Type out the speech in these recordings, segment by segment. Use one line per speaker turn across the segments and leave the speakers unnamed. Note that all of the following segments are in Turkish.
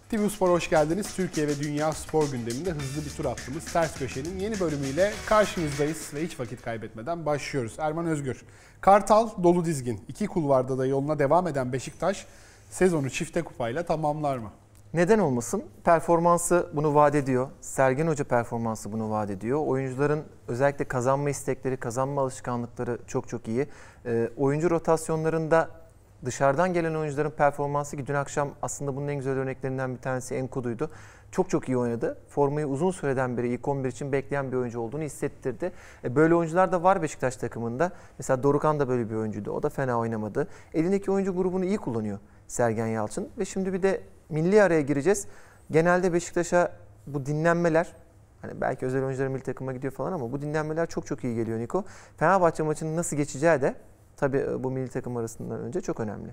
TV Spor'a hoş geldiniz. Türkiye ve dünya spor gündeminde hızlı bir tur attığımız Ters Köşe'nin yeni bölümüyle karşınızdayız ve hiç vakit kaybetmeden başlıyoruz. Erman Özgür, Kartal dolu dizgin. 2 kulvarda da yoluna devam eden Beşiktaş sezonu çifte kupayla tamamlar mı?
Neden olmasın? Performansı bunu vaat ediyor. Sergen Hoca performansı bunu vaat ediyor. Oyuncuların özellikle kazanma istekleri, kazanma alışkanlıkları çok iyi. Oyuncu rotasyonlarında dışarıdan gelen oyuncuların performansı ki dün akşam aslında bunun en güzel örneklerinden bir tanesi Enkudu'ydu. Çok iyi oynadı. Formayı uzun süreden beri ilk 11 için bekleyen bir oyuncu olduğunu hissettirdi. Böyle oyuncular da var Beşiktaş takımında. Mesela Dorukhan da böyle bir oyuncuydu. O da fena oynamadı. Elindeki oyuncu grubunu iyi kullanıyor Sergen Yalçın. Ve şimdi bir de milli araya gireceğiz. Genelde Beşiktaş'a bu dinlenmeler, hani belki özel oyuncuların milli takıma gidiyor falan ama bu dinlenmeler çok iyi geliyor Niko. Fenerbahçe maçının nasıl geçeceği de tabii bu milli takım arasından önce çok önemli.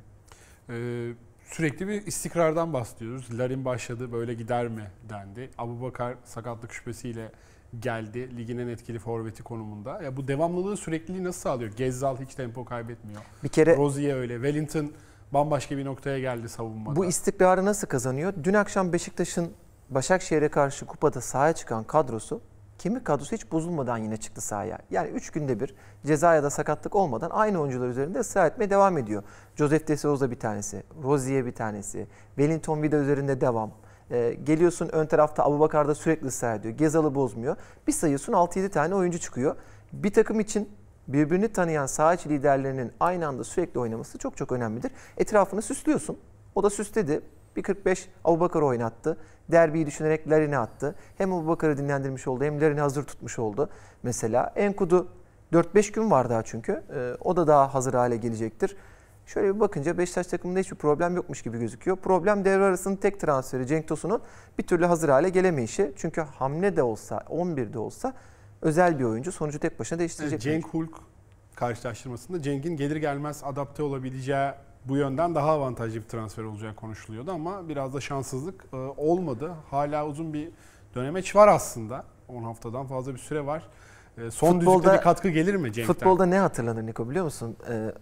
Sürekli bir istikrardan bahsediyoruz. Larin başladı, böyle gider mi dendi. Abubakar sakatlık şüphesiyle geldi. Ligin en etkili forveti konumunda. Ya bu devamlılığı, sürekliliği nasıl sağlıyor? Gezzal hiç tempo kaybetmiyor.
Bir kere
Rozier öyle. Wellington bambaşka bir noktaya geldi savunmada.
Bu istikrarı nasıl kazanıyor? Dün akşam Beşiktaş'ın Başakşehir'e karşı kupada sahaya çıkan kadrosu, kemik kadrosu hiç bozulmadan yine çıktı sahaya. Yani 3 günde bir ceza ya da sakatlık olmadan aynı oyuncular üzerinde ısrar etmeye devam ediyor. Josef de Souza bir tanesi, Rozier bir tanesi, Wellington Vida üzerinde devam. Geliyorsun ön tarafta Abubakar'da sürekli ısrar ediyor. Gezal'ı bozmuyor. Bir sayıyorsun 6-7 tane oyuncu çıkıyor. Bir takım için birbirini tanıyan saha içi liderlerinin aynı anda sürekli oynaması çok önemlidir. Etrafını süslüyorsun. O da süsledi. Bir 45 Abubakar oynattı. Derbiyi düşünerek Larin'e attı. Hem Abubakar'ı dinlendirmiş oldu hem Larin'i hazır tutmuş oldu. Mesela Enkudu 4-5 gün var daha çünkü. O da daha hazır hale gelecektir. Şöyle bir bakınca Beşiktaş takımında hiçbir problem yokmuş gibi gözüküyor. Problem devre arasının tek transferi Cenk Tosun'un bir türlü hazır hale gelemeyişi. Çünkü hamle de olsa, 11'de olsa özel bir oyuncu. Sonucu tek başına değiştirecek.
Cenk Hulk karşılaştırmasında Cenk'in gelir gelmez adapte olabileceği bu yönden daha avantajlı bir transfer olacağı konuşuluyordu ama biraz da şanssızlık olmadı. Hala uzun bir dönemeç var aslında. 10 haftadan fazla bir süre var. Son düzlükte bir katkı gelir mi Cenk'ten?
Futbolda ne hatırlanır Niko biliyor musun?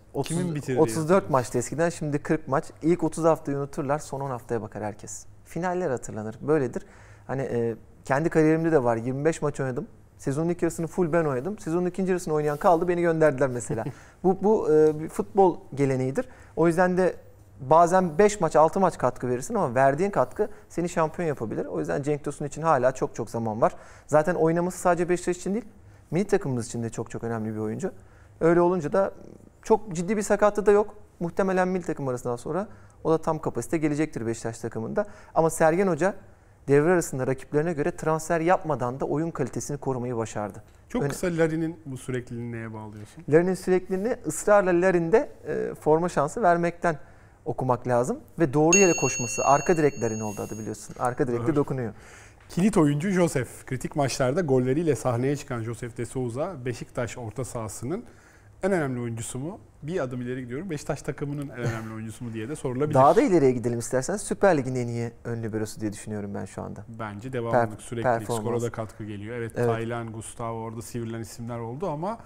34 maçta eskiden, şimdi 40 maç. İlk 30 haftayı unuturlar, son 10 haftaya bakar herkes. Finaller hatırlanır. Böyledir. Hani kendi kariyerimde de var. 25 maç oynadım. Sezonun ilk yarısını full ben oynadım. Sezonun ikinci yarısını oynayan kaldı, beni gönderdiler mesela. Bu bir futbol geleneğidir. O yüzden de bazen 5 maç 6 maç katkı verirsin ama verdiğin katkı seni şampiyon yapabilir. O yüzden Cenk Tosun için hala çok zaman var. Zaten oynaması sadece Beşiktaş için değil, milli takımımız için de çok önemli bir oyuncu. Öyle olunca da çok ciddi bir sakatlığı da yok. Muhtemelen milli takım arasından sonra o da tam kapasite gelecektir Beşiktaş takımında. Ama Sergen Hoca devre arasında rakiplerine göre transfer yapmadan da oyun kalitesini korumayı başardı.
Çok kısa Larin'in bu sürekliliğini neye bağlıyorsun?
Larin'in sürekliliğini ısrarla Larin'de forma şansı vermekten okumak lazım. Ve doğru yere koşması. Arka direk Larin oldu adı, biliyorsun. Arka direkte dokunuyor.
Kilit oyuncu Josef. Kritik maçlarda golleriyle sahneye çıkan Josef de Souza, Beşiktaş orta sahasının en önemli oyuncusu mu? Bir adım ileri gidiyorum. Beşiktaş takımının en önemli oyuncusu mu diye de sorulabilir.
Daha da ileriye gidelim istersen. Süper Lig'in en iyi ön liberosu diye düşünüyorum ben şu anda.
Bence devamlılık, süreklilik, skora da katkı geliyor. Evet. Taylan, Gustavo orada sivrilen isimler oldu ama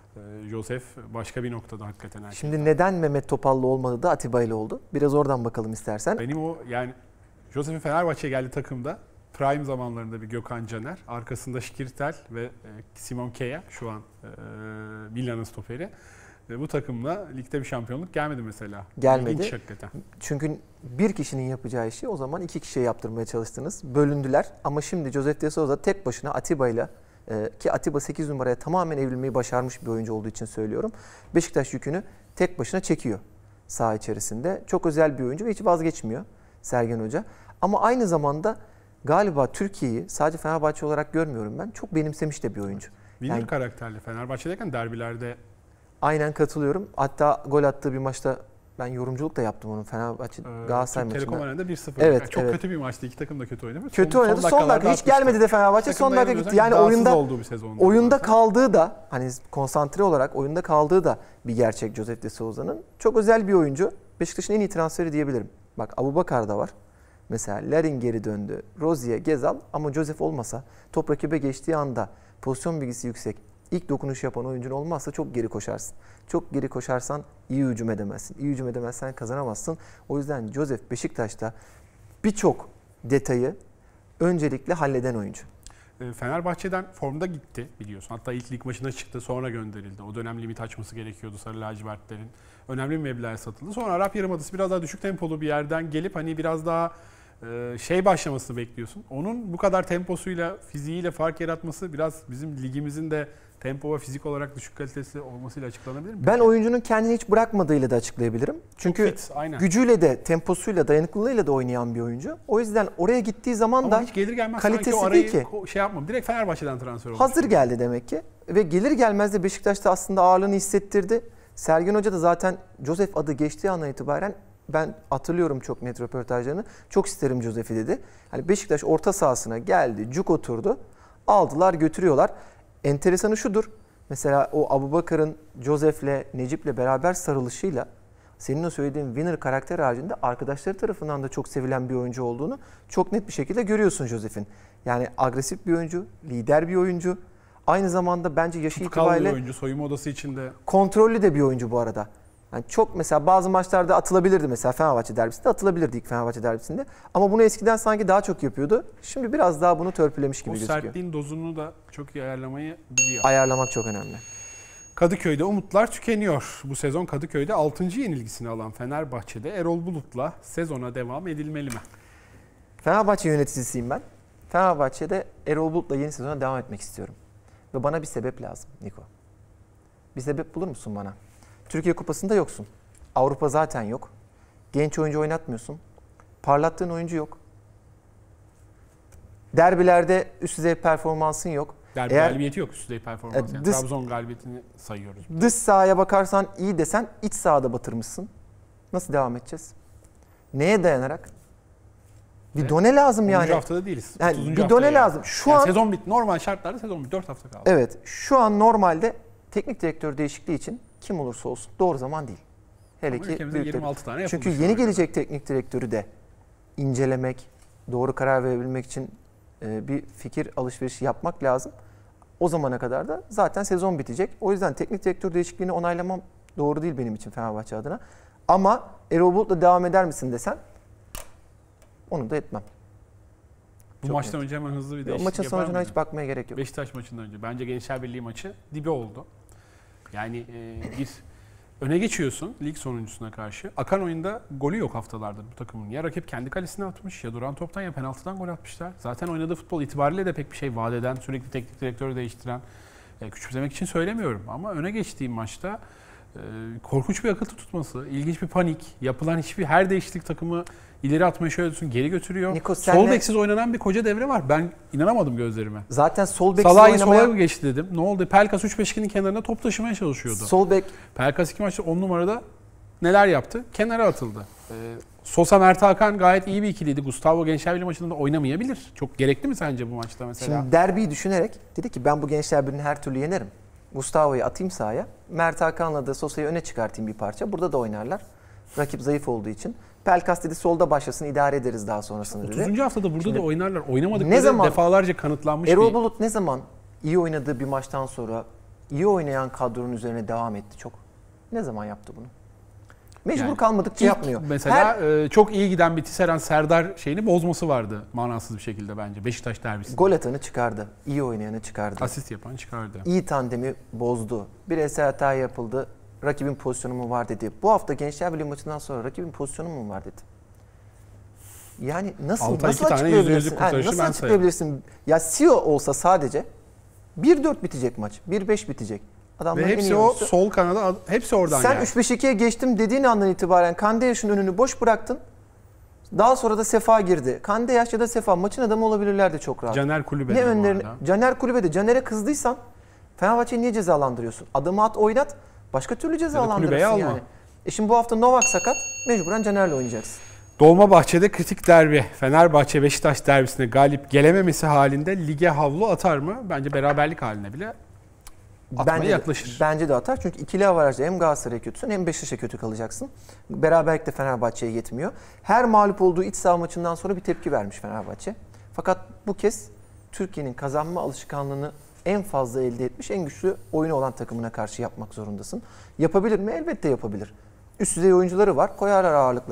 Josef başka bir noktada hakikaten.
Şimdi neden Mehmet Topallı olmadı da Atiba ile oldu? Biraz oradan bakalım istersen.
Benim o yani Josef'in Fenerbahçe'ye geldiği takımda prime zamanlarında bir Gökhan Caner, arkasında Şkirtel ve Simon Kea, şu an Milan'ın stoperi. Bu takımla ligde bir şampiyonluk gelmedi mesela.
Gelmedi. Çünkü bir kişinin yapacağı işi o zaman 2 kişiye yaptırmaya çalıştınız. Bölündüler ama şimdi Josef de Souza tek başına Atiba ile, ki Atiba 8 numaraya tamamen evrilmeyi başarmış bir oyuncu olduğu için söylüyorum, Beşiktaş yükünü tek başına çekiyor saha içerisinde. Çok özel bir oyuncu ve hiç vazgeçmiyor Sergen Hoca. Ama aynı zamanda galiba Türkiye'yi sadece Fenerbahçe olarak görmüyorum ben. Çok benimsemiş de bir oyuncu.
Winner karakterli. Fenerbahçe'deyken derbilerde.
Aynen katılıyorum. Hatta gol attığı bir maçta ben yorumculuk da yaptım onun, Fenerbahçe Galatasaray maçında.
Telekom Arena'da 1-0.
Evet,
yani çok kötü bir maçtı. İki takım da kötü oynadı.
Kötü oynadı. Son dakika hiç gelmedi de Fenerbahçe. Son dakika gitti. Yani oyunda kaldığı da, hani konsantre olarak oyunda kaldığı da bir gerçek Josef de Souza'nın. Çok özel bir oyuncu. Beşiktaş'ın en iyi transferi diyebilirim. Bak Abubakar da var. Mesela Larin geri döndü. Rozier, Gezal, ama Josef olmasa, top rakibe geçtiği anda pozisyon bilgisi yüksek, İlk dokunuş yapan oyuncun olmazsa çok geri koşarsın. Çok geri koşarsan iyi hücum edemezsin. İyi hücum edemezsen kazanamazsın. O yüzden Josef Beşiktaş'ta birçok detayı öncelikle halleden oyuncu.
Fenerbahçe'den formda gitti biliyorsun. Hatta ilk lig maçına çıktı, sonra gönderildi. O dönem limit açması gerekiyordu Sarı lacivertlerin. Önemli bir meblağ satıldı. Sonra Arap Yarımadası biraz daha düşük tempolu bir yerden gelip hani biraz daha başlamasını bekliyorsun. Onun bu kadar temposuyla, fiziğiyle fark yaratması biraz bizim ligimizin de tempo ve fizik olarak düşük kalitesi olmasıyla açıklanabilir mi?
Ben oyuncunun kendini hiç bırakmadığıyla da açıklayabilirim. Çünkü
fit, aynen.
gücüyle de, temposuyla, dayanıklılığıyla da oynayan bir oyuncu. O yüzden oraya gittiği zaman
ama
da
hiç gelir gelmez
kalitesi
sanki o
değil
arayı
ki.
şey yapmam. Direkt Fenerbahçe'den transfer olmuş.
Hazır geldi demek ki. Ve gelir gelmez de Beşiktaş'ta aslında ağırlığını hissettirdi. Sergen Hoca da zaten Josef adı geçtiği andan itibaren, ben hatırlıyorum çok net röportajlarını, çok isterim Josef'i dedi. Hani Beşiktaş orta sahasına geldi, cuk oturdu, aldılar götürüyorlar. Enteresanı şudur, mesela o Abubakar'ın Josef'le, Necip'le beraber sarılışıyla senin o söylediğin winner karakter haricinde arkadaşları tarafından da çok sevilen bir oyuncu olduğunu çok net bir şekilde görüyorsun Josef'in. Yani agresif bir oyuncu, lider bir oyuncu. Aynı zamanda bence yaşı
Tutkallı
itibariyle
bir oyuncu, soyunma odası içinde.
kontrollü de bir oyuncu bu arada. Yani çok mesela bazı maçlarda atılabilirdi, mesela Fenerbahçe derbisinde atılabilirdi ilk Fenerbahçe derbisinde. Ama bunu eskiden sanki daha çok yapıyordu. Şimdi biraz daha bunu törpülemiş gibi
O
gözüküyor.
sertliğin dozunu da çok iyi ayarlamayı biliyor.
Ayarlamak çok önemli.
Kadıköy'de umutlar tükeniyor. Bu sezon Kadıköy'de 6. yenilgisini alan Fenerbahçe'de Erol Bulut'la sezona devam edilmeli mi?
Fenerbahçe yöneticisiyim ben. Fenerbahçe'de Erol Bulut'la yeni sezona devam etmek istiyorum. Ve bana bir sebep lazım Niko. Bir sebep bulur musun bana? Türkiye Kupası'nda yoksun. Avrupa zaten yok. Genç oyuncu oynatmıyorsun. Parlattığın oyuncu yok. Derbilerde üst düzey performansın yok.
Derbi galibiyeti yok, üst düzey performans. Yani Trabzon galibiyetini sayıyoruz.
Dış sahaya bakarsan iyi desen iç sahada batırmışsın. Nasıl devam edeceğiz? Neye dayanarak? Bir done lazım
10.
yani.
haftada değiliz.
Yani bir done lazım. Şu an
sezon bitti. Normal şartlarda sezon bitti. 4 hafta kaldı.
evet, şu an normalde teknik direktör değişikliği için kim olursa olsun doğru zaman değil. Hele
ama
ki
ülkemizde
büyük
26 tane yapıldı.
çünkü yeni gelecek teknik direktörü de incelemek, doğru karar verebilmek için bir fikir alışverişi yapmak lazım. O zamana kadar da zaten sezon bitecek. O yüzden teknik direktör değişikliğini onaylamam doğru değil benim için Fenerbahçe adına. Ama Erol Bulut'la devam eder misin desen onu da etmem.
Bu
Çok
maçtan
net.
önce hemen hızlı bir değişiklik
Maçın
yapar
sonucuna
mıydı?
hiç bakmaya gerek yok.
Beşiktaş maçından önce. Bence Gençler Birliği maçı dibi oldu. Yani bir öne geçiyorsun lig sonuncusuna karşı. Akan oyunda golü yok haftalardır bu takımın. Ya rakip kendi kalesine atmış ya duran toptan ya penaltıdan gol atmışlar. Zaten oynadığı futbol itibariyle de pek bir şey vaat eden, sürekli teknik direktörü değiştiren, küçümsemek için söylemiyorum. Ama öne geçtiğim maçta korkunç bir akıl tutması, ilginç bir panik, yapılan her değişiklik takımı ileri atmaya şöyle diyorsun, geri götürüyor.
Niko,
Sol beksiz oynanan bir koca devre var. Ben inanamadım gözlerime.
Zaten sol beksiz
Salah'ı
oynamaya...
sola geçti dedim. Ne oldu? Pelkas 3-5-2'nin kenarına top taşımaya çalışıyordu.
Sol bek
Pelkas 2 maçta 10 numarada neler yaptı? Kenara atıldı. Sosa Mert Hakan gayet iyi bir ikiliydi. Gustavo Gençler Birliği maçında da oynamayabilir. Çok gerekli mi sence bu maçta mesela?
Şimdi derbiyi düşünerek dedi ki ben bu Gençler Birliği'ni her türlü yenerim. Gustavo'yu atayım sahaya. Mert Hakan'la da Sosa'yı öne çıkartayım bir parça. Burada da oynarlar. Rakip zayıf olduğu için. Pelkas dedi solda başlasın, idare ederiz daha sonrasını dedi.
30. haftada burada
Şimdi
da oynarlar. Oynamadıkları
zaman
defalarca kanıtlanmış
Erol Bulut ne zaman iyi oynadığı bir maçtan sonra iyi oynayan kadronun üzerine devam etti çok? Ne zaman yaptı bunu? Mecbur
Yani
kalmadıkça yapmıyor.
Mesela çok iyi giden bir Tisserand Serdar şeyini bozması vardı manasız bir şekilde bence Beşiktaş derbisinde.
Gol atanı çıkardı. İyi oynayanı çıkardı.
Asist yapan çıkardı.
İyi tandemi bozdu. Bireysel hata yapıldı. Rakibin pozisyonu mu var dedi. Bu hafta Gençler Birliği maçından sonra rakibin pozisyonu mu var dedi. Yani nasıl açıklayabilirsin? Nasıl açıklayabilirsin? Ya CEO olsa sadece 1-4 bitecek maç. 1-5 bitecek. Adamların
Ve
en iyi
hepsi o
oyuncusu.
sol kanada hepsi oradan
Sen
geldi.
3-5-2'ye geçtim dediğin andan itibaren Kandeyaş'ın önünü boş bıraktın. Daha sonra da Sefa girdi. Kandeyaş ya da Sefa maçın adamı olabilirlerdi çok rahat.
Caner Kulübe.
Ne önlerini? Caner Kulübe'de. Caner'e kızdıysan Fenerbahçe'yi niye cezalandırıyorsun? Adamı at oynat. Başka türlü cezalandırırsın yani. Şimdi bu hafta Novak sakat. Mecburen Caner'le oynayacaksın.
Dolmabahçe'de kritik derbi. Fenerbahçe Beşiktaş derbisine galip gelememesi halinde lige havlu atar mı? Bence beraberlik haline bile atmaya yaklaşır.
Bence de atar. Çünkü ikili avarajda hem Galatasaray'a kötüsün hem Beşiktaş'a kötü kalacaksın. Beraberlik de Fenerbahçe'ye yetmiyor. Her mağlup olduğu iç saha maçından sonra bir tepki vermiş Fenerbahçe. Fakat bu kez Türkiye'nin kazanma alışkanlığını en fazla elde etmiş, en güçlü oyunu olan takımına karşı yapmak zorundasın. Yapabilir mi? Elbette yapabilir. Üst düzey oyuncuları var. Koyarlar ağırlıklarını.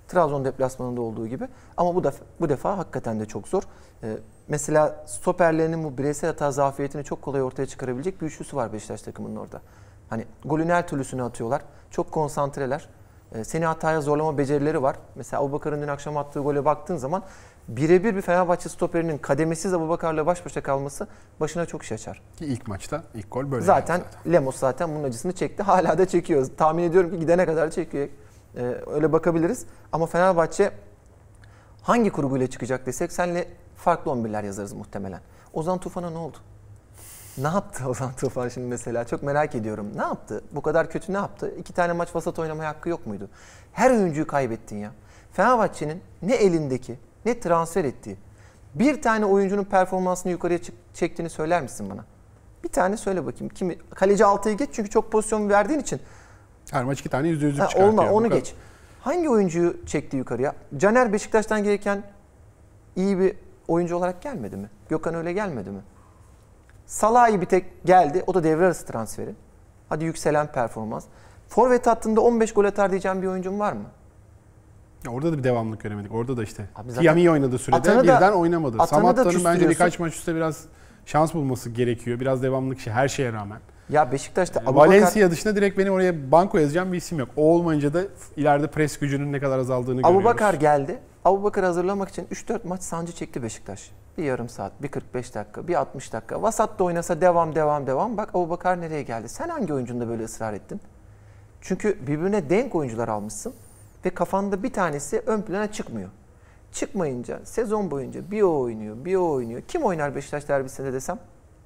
Trabzon deplasmanında olduğu gibi. Ama bu defa hakikaten de çok zor. Mesela stoperlerinin bu bireysel hata zafiyetini çok kolay ortaya çıkarabilecek bir üçlüsü var Beşiktaş takımının orada. Hani golün her türlüsünü atıyorlar. Çok konsantreler. Seni hataya zorlama becerileri var. Mesela Abubakar'ın dün akşam attığı gole baktığın zaman birebir bir Fenerbahçe stoperinin kademesiz Abubakar'la baş başa kalması başına çok iş açar.
Ki ilk maçta ilk gol böyle.
Zaten Lemos zaten bunun acısını çekti. Hala da çekiyor. Tahmin ediyorum ki gidene kadar çekiyor. Öyle bakabiliriz. Ama Fenerbahçe hangi kurguyla çıkacak desek senle farklı 11'ler yazarız muhtemelen. Ozan Tufan'a ne oldu? Ne yaptı Ozan Tufan şimdi mesela? Çok merak ediyorum. Ne yaptı? Bu kadar kötü ne yaptı? 2 tane maç vasat oynamaya hakkı yok muydu? Her oyuncuyu kaybettin ya. Fenerbahçe'nin ne elindeki ne transfer ettiği bir tane oyuncunun performansını yukarıya çektiğini söyler misin bana? Bir tane söyle bakayım. Kimi? Kaleci 6'yı geç çünkü çok pozisyon verdiğin için.
Her maç 2 tane %100'lük çıkartıyor.
Olma onu geç. Hangi oyuncuyu çekti yukarıya? Caner Beşiktaş'tan gereken iyi bir oyuncu olarak gelmedi mi? Gökhan öyle gelmedi mi? Salah'ı bir tek geldi. O da devre arası transferi. Hadi yükselen performans. Forvet hattında 15 gol atar diyeceğim bir oyuncum var mı?
Ya orada da bir devamlılık göremedik. Orada da işte
Abi zaten
Tiami oynadığı sürede birden oynamadı. Samatta'nın bence birkaç maç üstte biraz şans bulması gerekiyor. Biraz devamlılık her şeye rağmen.
Ya Beşiktaş'ta
Valencia dışında direkt benim oraya banko yazacağım bir isim yok. O olmayınca da ileride pres gücünün ne kadar azaldığını görüyoruz.
Abubakar geldi. Abubakar'ı hazırlamak için 3-4 maç sancı çekti Beşiktaş. Bir yarım saat, bir 45 dakika, bir 60 dakika. Vasat'ta oynasa devam. Bak Abubakar nereye geldi? Sen hangi oyuncunda böyle ısrar ettin? Çünkü birbirine denk oyuncular almışsın ve kafanda bir tanesi ön plana çıkmıyor. Çıkmayınca sezon boyunca bir o oynuyor. Kim oynar Beşiktaş derbisinde desem?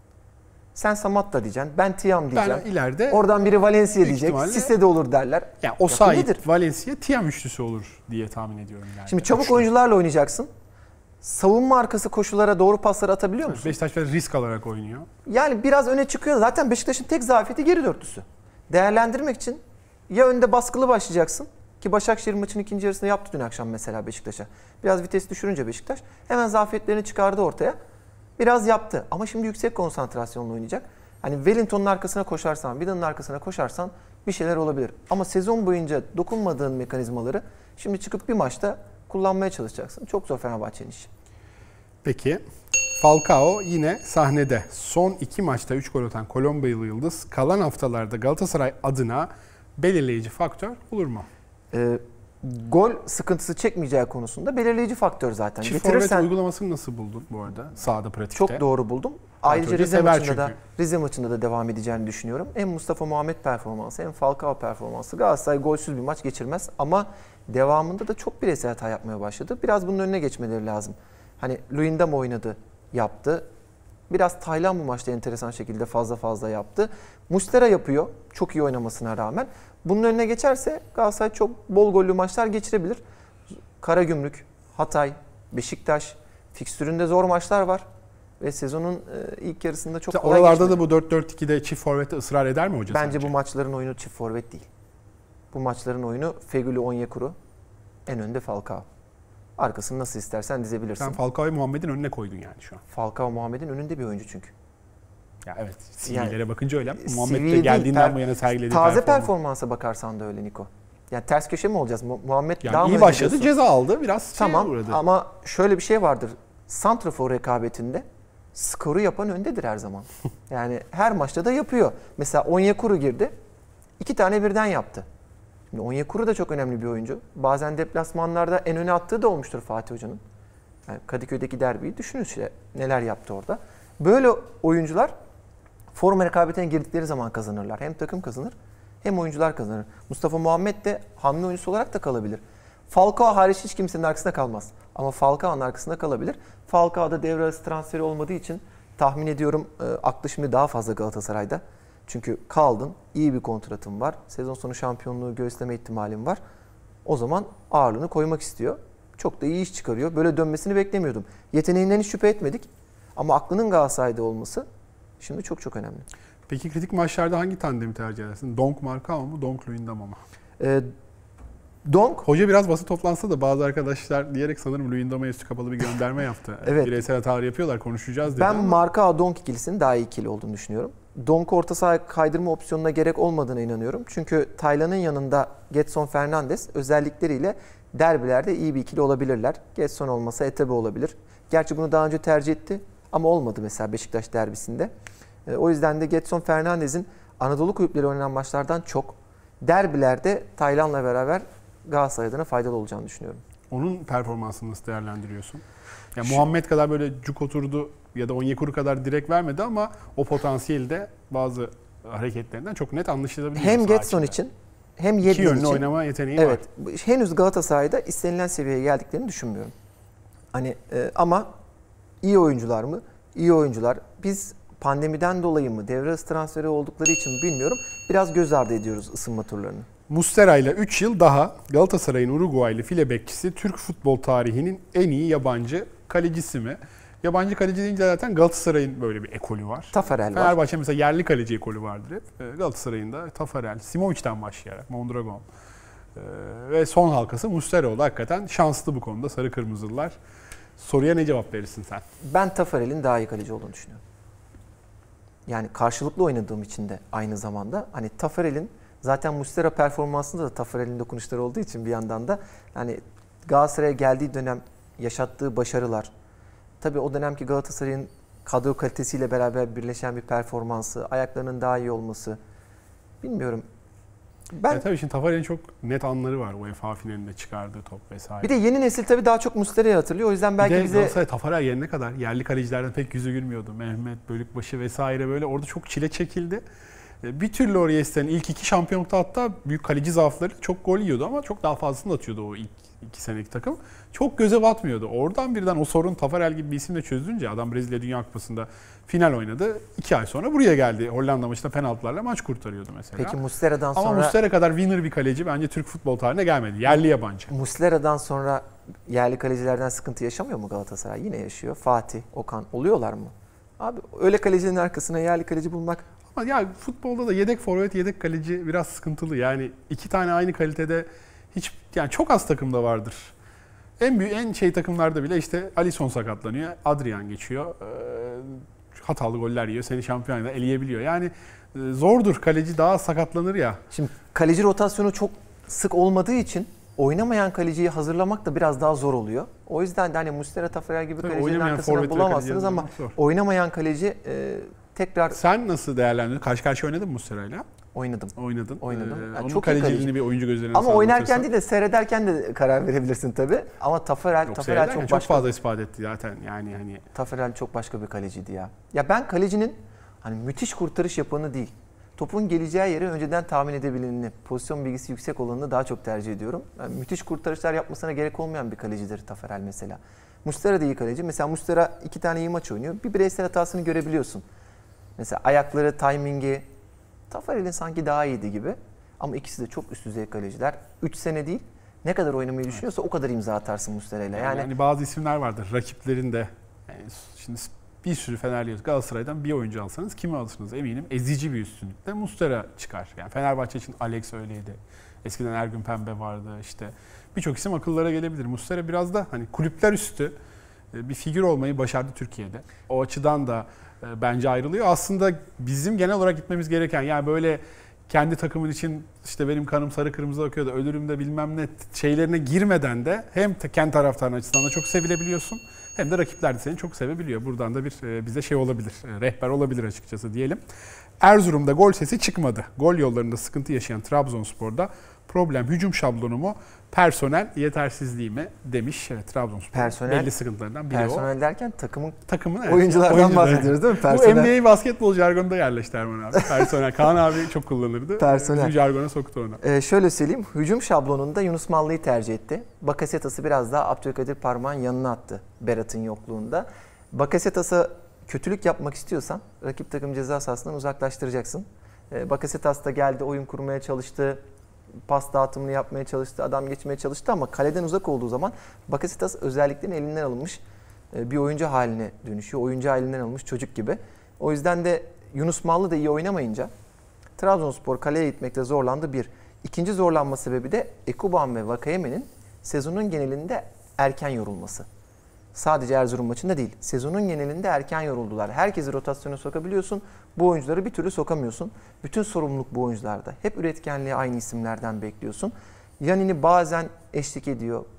Sen Samatta diyeceksin, ben Tiam diyeceğim.
Ben ileride
oradan biri Valencia diyecek, Sisse de olur derler.
Yani o sahip Valencia Tiam üçlüsü olur diye tahmin ediyorum. Yani.
Şimdi çabuk oyuncularla oynayacaksın. Savunma arkası koşulara doğru pasları atabiliyor musun?
Beşiktaş risk alarak oynuyor.
Yani biraz öne çıkıyor. Zaten Beşiktaş'ın tek zafiyeti geri dörtlüsü. Değerlendirmek için ya önde baskılı başlayacaksın ki Başakşehir maçının ikinci yarısını yaptı dün akşam mesela Beşiktaş'a. Biraz vites düşürünce Beşiktaş hemen zafiyetlerini çıkardı ortaya. Biraz yaptı ama şimdi yüksek konsantrasyonla oynayacak. Hani Wellington'un arkasına koşarsan, Vida'nın arkasına koşarsan bir şeyler olabilir. Ama sezon boyunca dokunmadığın mekanizmaları şimdi çıkıp bir maçta kullanmaya çalışacaksın. Çok zor Fenerbahçe'nin işi.
Peki Falcao yine sahnede. Son 2 maçta 3 gol atan Kolombiyalı yıldız kalan haftalarda Galatasaray adına belirleyici faktör olur mu?
Gol sıkıntısı çekmeyeceği konusunda belirleyici faktör zaten.
Çift forvet uygulamasını nasıl buldun bu arada sahada pratikte?
Çok doğru buldum. Ayrıca Rize maçında da devam edeceğini düşünüyorum. Hem Mustafa Muhammed performansı hem Falcao performansı Galatasaray golsüz bir maç geçirmez ama devamında da çok bireysel hata yapmaya başladı. Biraz bunun önüne geçmeleri lazım. Hani Luyendam oynadı, yaptı. Biraz Taylan bu maçta enteresan şekilde fazla yaptı. Muslera yapıyor çok iyi oynamasına rağmen. Bunun önüne geçerse Galatasaray çok bol gollü maçlar geçirebilir. Karagümrük, Hatay, Beşiktaş, fikstüründe zor maçlar var. Ve sezonun ilk yarısında çok kolay
oralarda
geçmedi.
da bu 4-4-2'de çift forvette ısrar eder mi hoca
Bence
sence?
bu maçların oyunu çift forvet değil. Bu maçların oyunu Fegüli Onyekuru, en önde Falcao. Arkasını nasıl istersen dizebilirsin.
Sen Falcao'yu Muhammed'in önüne koydun yani şu an.
Falcao Muhammed'in önünde bir oyuncu çünkü.
Ya evet, CV'lere bakınca öyle.
CV
Muhammed de geldiğinden bu yana sergilediği
taze performansa bakarsan da öyle Niko. Yani ters köşe mi olacağız? Muhammed
yani
daha
iyi başladı, ceza aldı, biraz
tamam
uğradı.
Ama şöyle bir şey vardır. Santrafor rekabetinde skoru yapan öndedir her zaman. Yani her maçta da yapıyor. Mesela Onyekuru girdi. 2 tane birden yaptı. Şimdi Onyekuru da çok önemli bir oyuncu. Bazen deplasmanlarda en öne attığı da olmuştur Fatih Hoca'nın. Yani Kadıköy'deki derbiyi düşünün işte neler yaptı orada. Böyle oyuncular forma rekabetine girdikleri zaman kazanırlar. Hem takım kazanır hem oyuncular kazanır. Mustafa Muhammed de hamle oyuncusu olarak da kalabilir. Falcao hariç hiç kimsenin arkasında kalmaz. Ama Falcao'nun arkasında kalabilir. Falcao'da devre arası transferi olmadığı için tahmin ediyorum aklı şimdi daha fazla Galatasaray'da. Çünkü kaldın, iyi bir kontratın var. Sezon sonu şampiyonluğu göğüsleme ihtimalin var. O zaman ağırlığını koymak istiyor. Çok da iyi iş çıkarıyor. Böyle dönmesini beklemiyordum. Yeteneğinden hiç şüphe etmedik. Ama aklının Galatasaray'da olması şimdi çok önemli.
Peki kritik maçlarda hangi tandemi tercih edersin? Donk Markao mu, Donk Luyendam mı?
Donk.
Hoca biraz basın toplansa da bazı arkadaşlar diyerek sanırım Luyendam'a üstü kapalı bir gönderme yaptı.
Evet.
Bireysel hatalar yapıyorlar, konuşacağız dedi.
Ben Markao-Donk ikilisinin daha iyi ikili olduğunu düşünüyorum. Donk'u orta saha kaydırma opsiyonuna gerek olmadığına inanıyorum. Çünkü Taylan'ın yanında Gedson Fernandes özellikleriyle derbilerde iyi bir ikili olabilirler. Gedson olmasa Etebe olabilir. Gerçi bunu daha önce tercih etti ama olmadı mesela Beşiktaş derbisinde. O yüzden de Gedson Fernandez'in Anadolu kulüpleri oynanan maçlardan çok derbilerde Taylan'la beraber Galatasaray adına faydalı olacağını düşünüyorum.
Onun performansını nasıl değerlendiriyorsun? Yani Muhammed kadar böyle cuk oturdu ya da Onyekuru kadar direkt vermedi ama o potansiyeli de bazı hareketlerinden çok net anlaşılabiliyor.
Hem Gedson için hem Yedlin için.
İki yönlü oynama yeteneği var.
Henüz Galatasaray'da istenilen seviyeye geldiklerini düşünmüyorum. Hani ama iyi oyuncular mı? İyi oyuncular. Biz pandemiden dolayı mı, devre arası transferi oldukları için mi bilmiyorum. Biraz göz ardı ediyoruz ısınma turlarını.
Muslera ile 3 yıl daha Galatasaray'ın Uruguaylı file bekçisi Türk futbol tarihinin en iyi yabancı kalecisi mi? Yabancı kaleci deyince zaten Galatasaray'ın böyle bir ekolü var.
Tafarel var.
Fenerbahçe mesela yerli kaleci ekolü vardır hep. Galatasaray'ın da Tafarel, Simovic'den başlayarak Mondragon ve son halkası Muslera oldu. Hakikaten şanslı bu konuda sarı kırmızılılar. Soruya ne cevap verirsin sen?
Ben Tafarel'in daha iyi kaleci olduğunu düşünüyorum. Yani karşılıklı oynadığım için de aynı zamanda hani Tafarel'in zaten Muslera performansında da Tafarel'in dokunuşları olduğu için bir yandan da hani Galatasaray'a geldiği dönem yaşattığı başarılar, tabii o dönemki Galatasaray'ın kadro kalitesiyle beraber birleşen bir performansı, ayaklarının daha iyi olması, bilmiyorum.
Tabii şimdi Tafarel'in çok net anları var UEFA finalinde çıkardığı top vesaire.
Bir de yeni nesil tabii daha çok Muslera'yı hatırlıyor. O yüzden belki bize...
Galatasaray Tafarel gelene kadar yerli kalecilerden pek yüzü gülmüyordu. Mehmet Bölükbaşı vesaire böyle orada çok çile çekildi. Bir türlü oraya istenen ilk 2 şampiyonlukta hatta büyük kaleci zaafları çok gol yiyordu ama çok daha fazlasını atıyordu o ilk 2 seneki takım. Çok göze batmıyordu. Oradan birden o sorun Tafarel gibi bir isimle çözünce adam Brezilya Dünya Kupası'nda final oynadı. 2 ay sonra buraya geldi. Hollanda maçında penaltılarla maç kurtarıyordu mesela.
Peki Muslera'dan sonra...
Ama Muslera kadar winner bir kaleci bence Türk futbol tarihine gelmedi. Yerli yabancı.
Muslera'dan sonra yerli kalecilerden sıkıntı yaşamıyor mu Galatasaray? Yine yaşıyor. Fatih, Okan oluyorlar mı? Abi öyle kalecinin arkasına yerli kaleci bulmak...
Ama ya futbolda da yedek forvet, yedek kaleci biraz sıkıntılı. Yani 2 tane aynı kalitede yani çok az takımda vardır. En takımlarda bile işte Alisson sakatlanıyor, Adrian geçiyor. Hatalı goller yiyor, seni şampiyonada eleyebiliyor. Yani zordur, kaleci daha sakatlanır ya.
Şimdi kaleci rotasyonu çok sık olmadığı için oynamayan kaleciyi hazırlamak da biraz daha zor oluyor. O yüzden de hani Muslera, Tafarel gibi kalecinin arkasına bulamazsınız ama oynamayan kaleci tekrar...
Sen nasıl değerlendiriyorsun? Karşı karşıya oynadın mı Muslera'yla?
Oynadım.
Oynadın.
Yani
onun
çok
kaleciliğini bir oyuncu gözlerine
ama oynarken değil de seyrederken de karar verebilirsin tabii. Ama Tafarel çok
çok fazla ispat etti zaten. Yani hani
Tafarel çok başka bir kaleciydi ya. Ya ben kalecinin hani müthiş kurtarış yapanı değil. Topun geleceği yeri önceden tahmin edebilenini, pozisyon bilgisi yüksek olanını daha çok tercih ediyorum. Yani müthiş kurtarışlar yapmasına gerek olmayan bir kalecidir Tafarel mesela. Muslera da iyi kaleci. Mesela Muslera 2 tane iyi maç oynuyor. Bir bireysel hatasını görebiliyorsun. Mesela ayakları, timingi, Tafarel'in sanki daha iyiydi gibi. Ama ikisi de çok üst düzey kaleciler. 3 sene değil, ne kadar oynamayı düşünüyorsa o kadar imza atarsın Muslera'yla.
Yani bazı isimler vardır rakiplerin de. Yani şimdi bir sürü Fenerli Galatasaray'dan bir oyuncu alsanız kimi alırsınız eminim ezici bir üstünlükte Muslera çıkar. Yani Fenerbahçe için Alex öyleydi. Eskiden Ergün Pembe vardı işte. Birçok isim akıllara gelebilir. Muslera biraz da hani kulüpler üstü bir figür olmayı başardı Türkiye'de. O açıdan da bence ayrılıyor. Aslında bizim genel olarak gitmemiz gereken yani böyle kendi takımın için işte benim kanım sarı kırmızı akıyor da ölürüm de bilmem ne şeylerine girmeden de hem kendi taraftarın açısından da çok sevilebiliyorsun hem de rakipler de seni çok sevebiliyor. Buradan da bir bize şey olabilir, rehber olabilir açıkçası diyelim. Erzurum'da gol sesi çıkmadı. Gol yollarında sıkıntı yaşayan Trabzonspor'da problem hücum şablonu mu, personel yetersizliği mi demiş. Evet, Trabzonspor belli sıkıntılarından biri
personel derken takımın evet,
oyunculardan
bahsediyoruz değil mi?
Personel. Bu NBA basketbol jargonunda yerleşti Erman abi. Personel. Kaan abi çok kullanırdı.
Personel.
Bizim jargona soktu onu.
Şöyle söyleyeyim. Hücum şablonunda Yunus Mallı'yı tercih etti. Bakasetas'ı biraz daha Abdülkadir Parmak'ın yanına attı Berat'ın yokluğunda. Bakasetas'a kötülük yapmak istiyorsan rakip takım ceza sahasından uzaklaştıracaksın. Bakasetas da geldi, oyun kurmaya çalıştı. Pas dağıtımını yapmaya çalıştı, adam geçmeye çalıştı ama kaleden uzak olduğu zaman Bakasetas özelliklerini elinden alınmış bir oyuncu haline dönüşüyor. Oyuncu halinden alınmış çocuk gibi. O yüzden de Yunus Mallı da iyi oynamayınca Trabzonspor kaleye gitmekte zorlandı bir. İkinci zorlanma sebebi de Ekuban ve Vakayeme'nin sezonun genelinde erken yorulması. Sadece Erzurum maçında değil, sezonun genelinde erken yoruldular. Herkesi rotasyona sokabiliyorsun, bu oyuncuları bir türlü sokamıyorsun. Bütün sorumluluk bu oyuncularda. Hep üretkenliği aynı isimlerden bekliyorsun. Yanini bazen eşlik ediyor,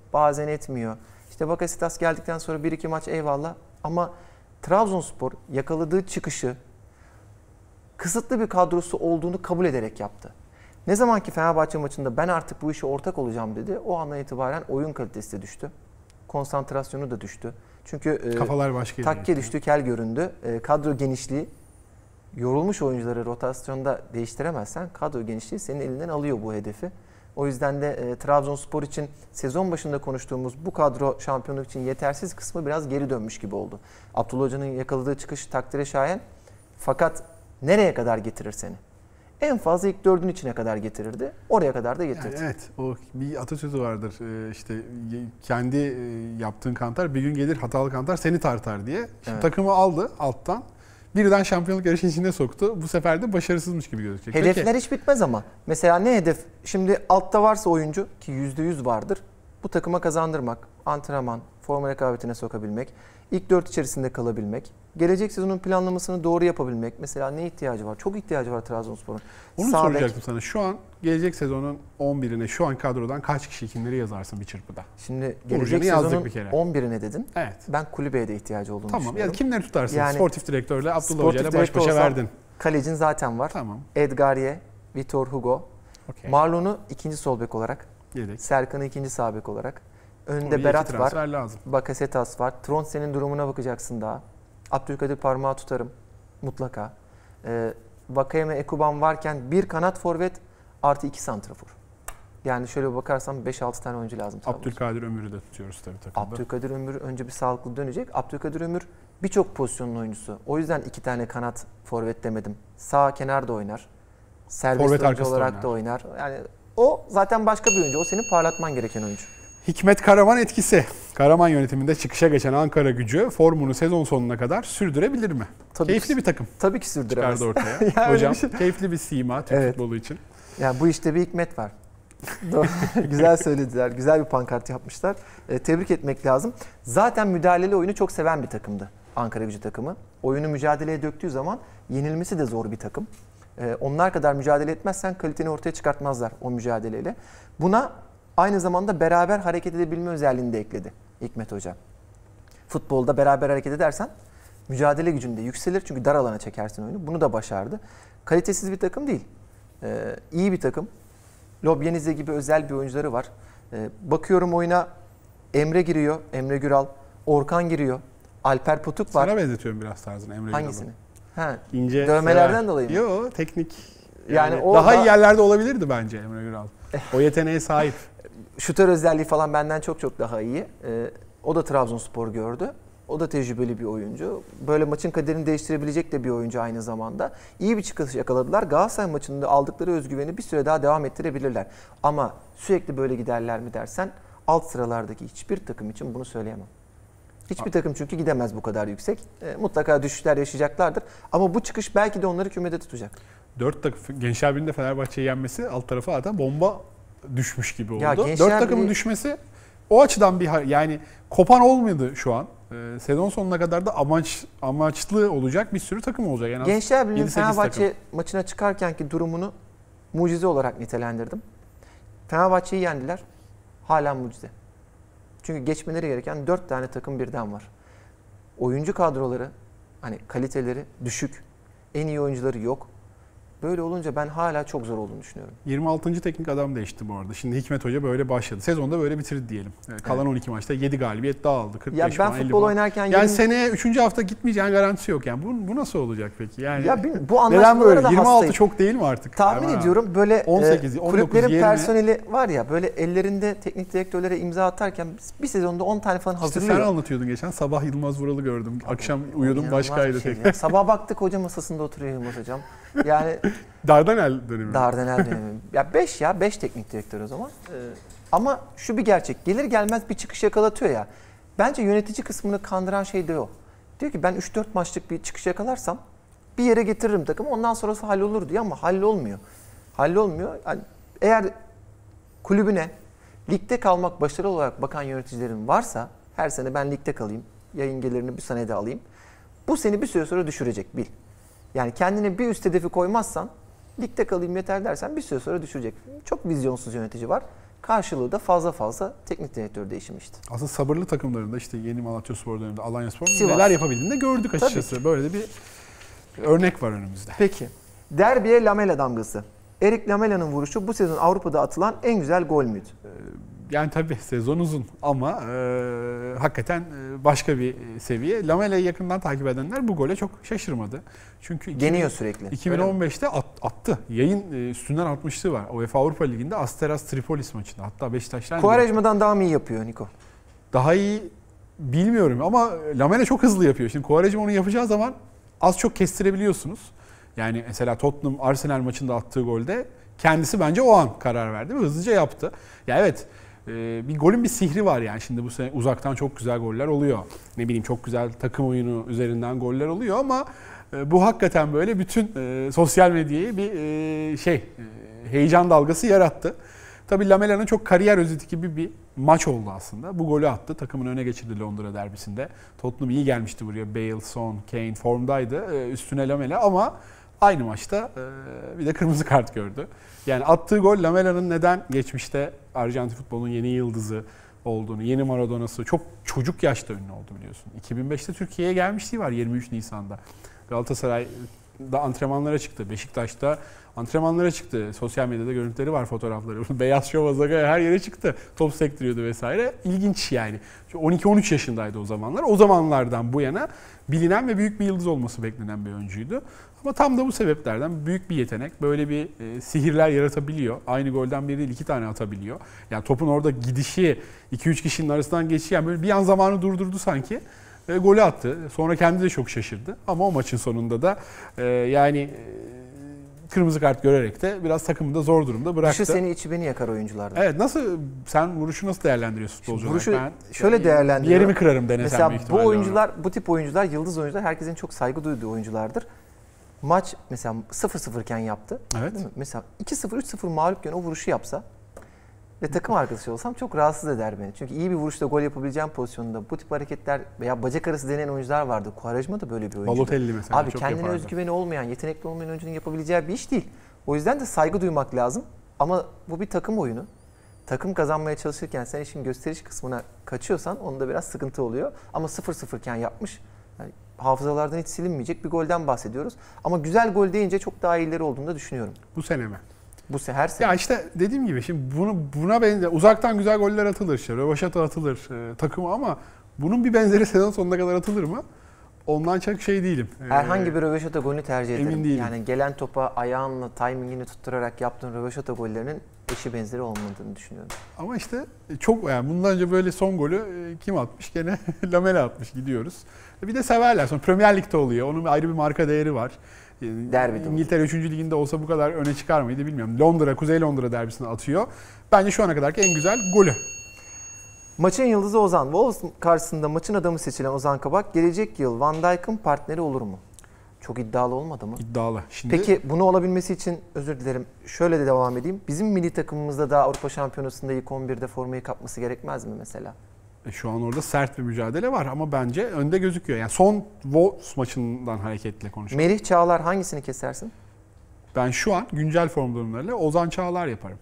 bazen etmiyor. İşte Bakasetas geldikten sonra 1-2 maç eyvallah ama Trabzonspor yakaladığı çıkışı kısıtlı bir kadrosu olduğunu kabul ederek yaptı. Ne zaman ki Fenerbahçe maçında ben artık bu işe ortak olacağım dedi, o andan itibaren oyun kalitesi de düştü. Konsantrasyonu da düştü. Çünkü
kafalar başka yere
takke düştü, kel göründü. Kadro genişliği, yorulmuş oyuncuları rotasyonda değiştiremezsen kadro genişliği senin elinden alıyor bu hedefi. O yüzden de Trabzonspor için sezon başında konuştuğumuz bu kadro şampiyonluk için yetersiz kısmı biraz geri dönmüş gibi oldu. Abdullah Hoca'nın yakaladığı çıkış takdire şayan. Fakat nereye kadar getirir seni? En fazla ilk 4'ün içine kadar getirirdi. Oraya kadar da getirdi.
Yani evet, o bir atasözü vardır. İşte kendi yaptığın kantar bir gün gelir, hatalı kantar seni tartar diye. Şimdi takımı aldı alttan. Birden şampiyonluk yarışının içine soktu. Bu sefer de başarısızmış gibi gözükecek.
Hedefler hiç bitmez ama. Mesela ne hedef? Şimdi altta varsa oyuncu ki %100 vardır. Bu takıma kazandırmak, antrenman, forma rekabetine sokabilmek, ilk 4 içerisinde kalabilmek, gelecek sezonun planlamasını doğru yapabilmek. Mesela ne ihtiyacı var? Çok ihtiyacı var Trabzonspor'un.
Onu soracaktım sana. Şu an gelecek sezonun 11'ine şu an kadrodan kaç kişi kimleri yazarsın bir çırpıda?
Şimdi gelecek sezonun 11'ine dedin.
Evet.
Ben kulübeye de ihtiyacı olduğunu düşünüyorum.
Tamam. Yani kimleri tutarsın?
Yani,
sportif direktörle Abdullah Hoca ile baş başa verdin.
Kalecin zaten var.
Tamam.
Edgarye, Vitor Hugo.
Okay.
Marlon'u ikinci sol bek olarak.
Yedek.
Serkan'ı ikinci sağ bek olarak. Önde
oraya
Berat var.
Lazım.
Bakasetas var. Trondsen'in durumuna bakacaksın daha. Abdülkadir parmağı tutarım. Mutlaka. Vakayeme Ekuban varken bir kanat forvet artı 2 santrafor. Yani şöyle bakarsam 5-6 tane oyuncu lazım.
Abdülkadir Ömür'ü de tutuyoruz tabii takımda.
Abdülkadir Ömür önce bir sağlıklı dönecek. Abdülkadir Ömür birçok pozisyonun oyuncusu. O yüzden 2 tane kanat forvet demedim. Sağ kenarda oynar. Serbest
forvet
oyuncu olarak da oynar. Yani o zaten başka bir oyuncu. O senin parlatman gereken oyuncu.
Hikmet Karaman etkisi. Karaman yönetiminde çıkışa geçen Ankara Gücü formunu sezon sonuna kadar sürdürebilir mi?
Tabii
keyifli bir takım.
Tabii ki sürdüremez.
Çıkardı ortaya.
Yani
hocam keyifli bir sima Türk futbolu için.
Yani bu işte bir hikmet var. Güzel söylediler. Güzel bir pankart yapmışlar. Tebrik etmek lazım. Zaten müdahaleli oyunu çok seven bir takımdı Ankara Gücü takımı. Oyunu mücadeleye döktüğü zaman yenilmesi de zor bir takım. Onlar kadar mücadele etmezsen kaliteni ortaya çıkartmazlar o mücadeleyle. Buna aynı zamanda beraber hareket edebilme özelliğini de ekledi Hikmet Hoca. Futbolda beraber hareket edersen mücadele gücünde yükselir çünkü dar alana çekersin oyunu. Bunu da başardı. Kalitesiz bir takım değil. İyi bir takım. Lobyanizze gibi özel bir oyuncuları var. Bakıyorum oyuna Emre giriyor, Emre Güral, Orkan giriyor, Alper Potuk var.
Sana benzetiyorum biraz tarzını Emre Güral'ı.
Hangisini? Ha,
İnce,
dövmelerden dolayı mı?
Yok, teknik.
Yani o
daha
da,
iyi yerlerde olabilirdi bence Emre Güral. O yeteneğe sahip.
Şutör özelliği falan benden çok daha iyi. O da Trabzonspor gördü. O da tecrübeli bir oyuncu. Böyle maçın kaderini değiştirebilecek de bir oyuncu aynı zamanda. İyi bir çıkış yakaladılar. Galatasaray maçında aldıkları özgüveni bir süre daha devam ettirebilirler. Ama sürekli böyle giderler mi dersen alt sıralardaki hiçbir takım için bunu söyleyemem. Hiçbir takım çünkü gidemez bu kadar yüksek. Mutlaka düşüşler yaşayacaklardır. Ama bu çıkış belki de onları kümede tutacak.
4 takım Gençler Birliği'nde Fenerbahçe'yi yenmesi alt tarafa zaten bomba düşmüş gibi oldu.
Ya
4 takımın düşmesi o açıdan bir yani kopan olmadı şu an. Sezon sonuna kadar da amaçlı olacak bir sürü takım olacak. Yani
Gençler Birliği Fenerbahçe maçına çıkarkenki durumunu mucize olarak nitelendirdim. Fenerbahçe'yi yendiler. Hala mucize. Çünkü geçmeleri gereken 4 tane takım birden var. Oyuncu kadroları, hani kaliteleri düşük. En iyi oyuncuları yok. Böyle olunca ben hala çok zor olduğunu düşünüyorum.
26. teknik adam değişti bu arada. Şimdi Hikmet Hoca böyle başladı. Sezonda böyle bitirdi diyelim. Kalan 12 maçta 7 galibiyet daha aldı. 45
ya ben
puan,
futbol oynarken...
Yani seneye 3. hafta gitmeyeceğin garantisi yok. Yani bu nasıl olacak peki? Yani
ya bu anlaşmalara da
26
hastayım.
çok değil mi artık?
Tahmin ediyorum böyle
18, 19,
kulüplerin
20.
personeli var ya böyle ellerinde teknik direktörlere imza atarken bir sezonda 10 tane falan hazırlıyor.
İşte sen anlatıyordun geçen. Sabah Yılmaz Vural'ı gördüm. Akşam uyudum başkaydı tekrar.
Sabah baktık hoca masasında oturuyor Yılmaz hocam. Yani
Dardanel dönemi.
Dardanel dönemi. Ya 5 teknik direktör o zaman. Ama şu bir gerçek. Gelir gelmez bir çıkış yakalatıyor ya. Bence yönetici kısmını kandıran şey de o. Diyor ki ben 3-4 maçlık bir çıkış yakalarsam bir yere getiririm takımı. Ondan sonrası hallolur diyor ama hallolmuyor. Hallolmuyor. Yani eğer kulübüne ligde kalmak başarılı olarak bakan yöneticilerin varsa her sene ben ligde kalayım. Yayın gelirini bir senede alayım. Bu seni bir süre sonra düşürecek bil. Yani kendine bir üst hedefi koymazsan ligde kalayım yeter dersen bir süre sonra düşürecek. Çok vizyonsuz yönetici var. Karşılığı da fazla teknik direktör değişmişti.
Aslında sabırlı takımlarında işte yeni Malatyaspor döneminde Alanyaspor
Sivas.
neler yapabildiğini de gördük açıkçası. Böyle de bir örnek var önümüzde.
Peki. Derbiye Lamela damgası. Eric Lamela'nın vuruşu bu sezon Avrupa'da atılan en güzel gol müydü?
Yani tabii sezon uzun ama hakikaten başka bir seviye. Lamela'yı yakından takip edenler bu gole çok şaşırmadı. Çünkü
Deniyor sürekli.
2015'te attı. Yayın üstünden atmışlığı var. UEFA Avrupa Ligi'nde Asteras Tripolis maçında. Hatta Beşiktaş'tan
Quaresma'dan daha mı iyi yapıyor Niko?
daha iyi bilmiyorum ama Lamela çok hızlı yapıyor. Şimdi Quaresma onu yapacağı zaman az çok kestirebiliyorsunuz. Yani mesela Tottenham Arsenal maçında attığı golde kendisi bence o an karar verdi ve hızlıca yaptı. Ya evet, bir golün bir sihri var yani. Şimdi bu sene uzaktan çok güzel goller oluyor. Ne bileyim çok güzel takım oyunu üzerinden goller oluyor ama bu hakikaten böyle bütün sosyal medyayı bir heyecan dalgası yarattı. Tabii Lamela'nın çok kariyer özeti gibi bir maç oldu aslında. Bu golü attı. Takımını öne geçirdi Londra derbisinde. Tottenham iyi gelmişti buraya. Bale, Son, Kane formdaydı. Üstüne Lamela ama aynı maçta bir de kırmızı kart gördü. Yani attığı gol Lamela'nın neden geçmişte Arjantin futbolunun yeni yıldızı olduğunu, yeni Maradona'sı çok çocuk yaşta ünlü oldu biliyorsun. 2005'te Türkiye'ye gelmişliği var 23 Nisan'da. Galatasaray'da antrenmanlara çıktı. Beşiktaş'ta antrenmanlara çıktı. Sosyal medyada görüntüleri var, fotoğrafları. Beyaz şov, Zagaya her yere çıktı. Top sektiriyordu vesaire. İlginç yani. 12-13 yaşındaydı o zamanlar. O zamanlardan bu yana bilinen ve büyük bir yıldız olması beklenen bir oyuncuydu. Ama tam da bu sebeplerden büyük bir yetenek. Böyle bir sihirler yaratabiliyor. Aynı golden biri değil 2 tane atabiliyor. Yani topun orada gidişi 2-3 kişinin arasından geçişi yani böyle bir an zamanı durdurdu sanki. Golü attı. Sonra kendi de çok şaşırdı. Ama o maçın sonunda da kırmızı kart görerek de biraz takımı da zor durumda bıraktı.
Dışı seni içi beni yakar oyunculardan.
Evet, sen vuruşu nasıl değerlendiriyorsun futbolcu olarak?
Vuruşu şöyle değerlendiriyorum.
Bir yerimi kırarım denesem
mesela
büyük
bu oyuncular, bu tip oyuncular, yıldız oyuncular herkesin çok saygı duyduğu oyunculardır. Maç mesela 0-0 iken yaptı.
Evet.
Değil mi? Mesela 2-0, 3-0 mağlupken o vuruşu yapsa ve takım arkadaşı olsam çok rahatsız eder beni. Çünkü iyi bir vuruşta gol yapabileceğim pozisyonda bu tip hareketler veya bacak arası denen oyuncular vardı. Quaresma da böyle bir oyuncu.
Balotelli mesela
Abi
çok
kendine
yapardı.
özgüveni olmayan, yetenekli olmayan oyuncunun yapabileceği bir iş değil. O yüzden de saygı duymak lazım. Ama bu bir takım oyunu. Takım kazanmaya çalışırken sen işin gösteriş kısmına kaçıyorsan onda biraz sıkıntı oluyor. Ama 0-0 iken yapmış. Yani hafızalardan hiç silinmeyecek bir golden bahsediyoruz. Ama güzel gol deyince çok daha iyileri olduğunu da düşünüyorum.
Bu sene mi?
Bu her sene.
Ya işte dediğim gibi şimdi buna benzer uzaktan güzel goller atılır işte. Rövaşata atılır takıma ama bunun bir benzeri sezon sonuna kadar atılır mı? Ondan çok şey değilim.
Herhangi bir röveşata golünü tercih ederim.
Emin değilim.
Yani gelen topa ayağınla timingini tutturarak yaptığın röveşata gollerinin eşi benzeri olmadığını düşünüyorum.
Ama işte çok yani bundan önce böyle son golü kim atmış? Gene Lamela atmış, gidiyoruz. Bir de severler. Sonra Premier Lig'de oluyor. Onun ayrı bir marka değeri var.
Derbide
İngiltere 3. liginde olsa bu kadar öne çıkar mıydı bilmiyorum. Londra, Kuzey Londra derbisini atıyor. Bence şu ana kadarki en güzel golü.
Maçın yıldızı Ozan. Wolves karşısında maçın adamı seçilen Ozan Kabak gelecek yıl Van Dijk'ın partneri olur mu? Çok iddialı olmadı mı?
İddialı. Şimdi
Peki bunu olabilmesi için özür dilerim. Şöyle de devam edeyim. Bizim milli takımımızda da Avrupa Şampiyonası'nda ilk 11'de formayı kapması gerekmez mi mesela?
şu an orada sert bir mücadele var ama bence önde gözüküyor. Yani son Wolves maçından hareketle konuşuyorum.
Merih Çağlar hangisini kesersin?
Ben şu an güncel form durumlarıyla Ozan Çağlar yaparım.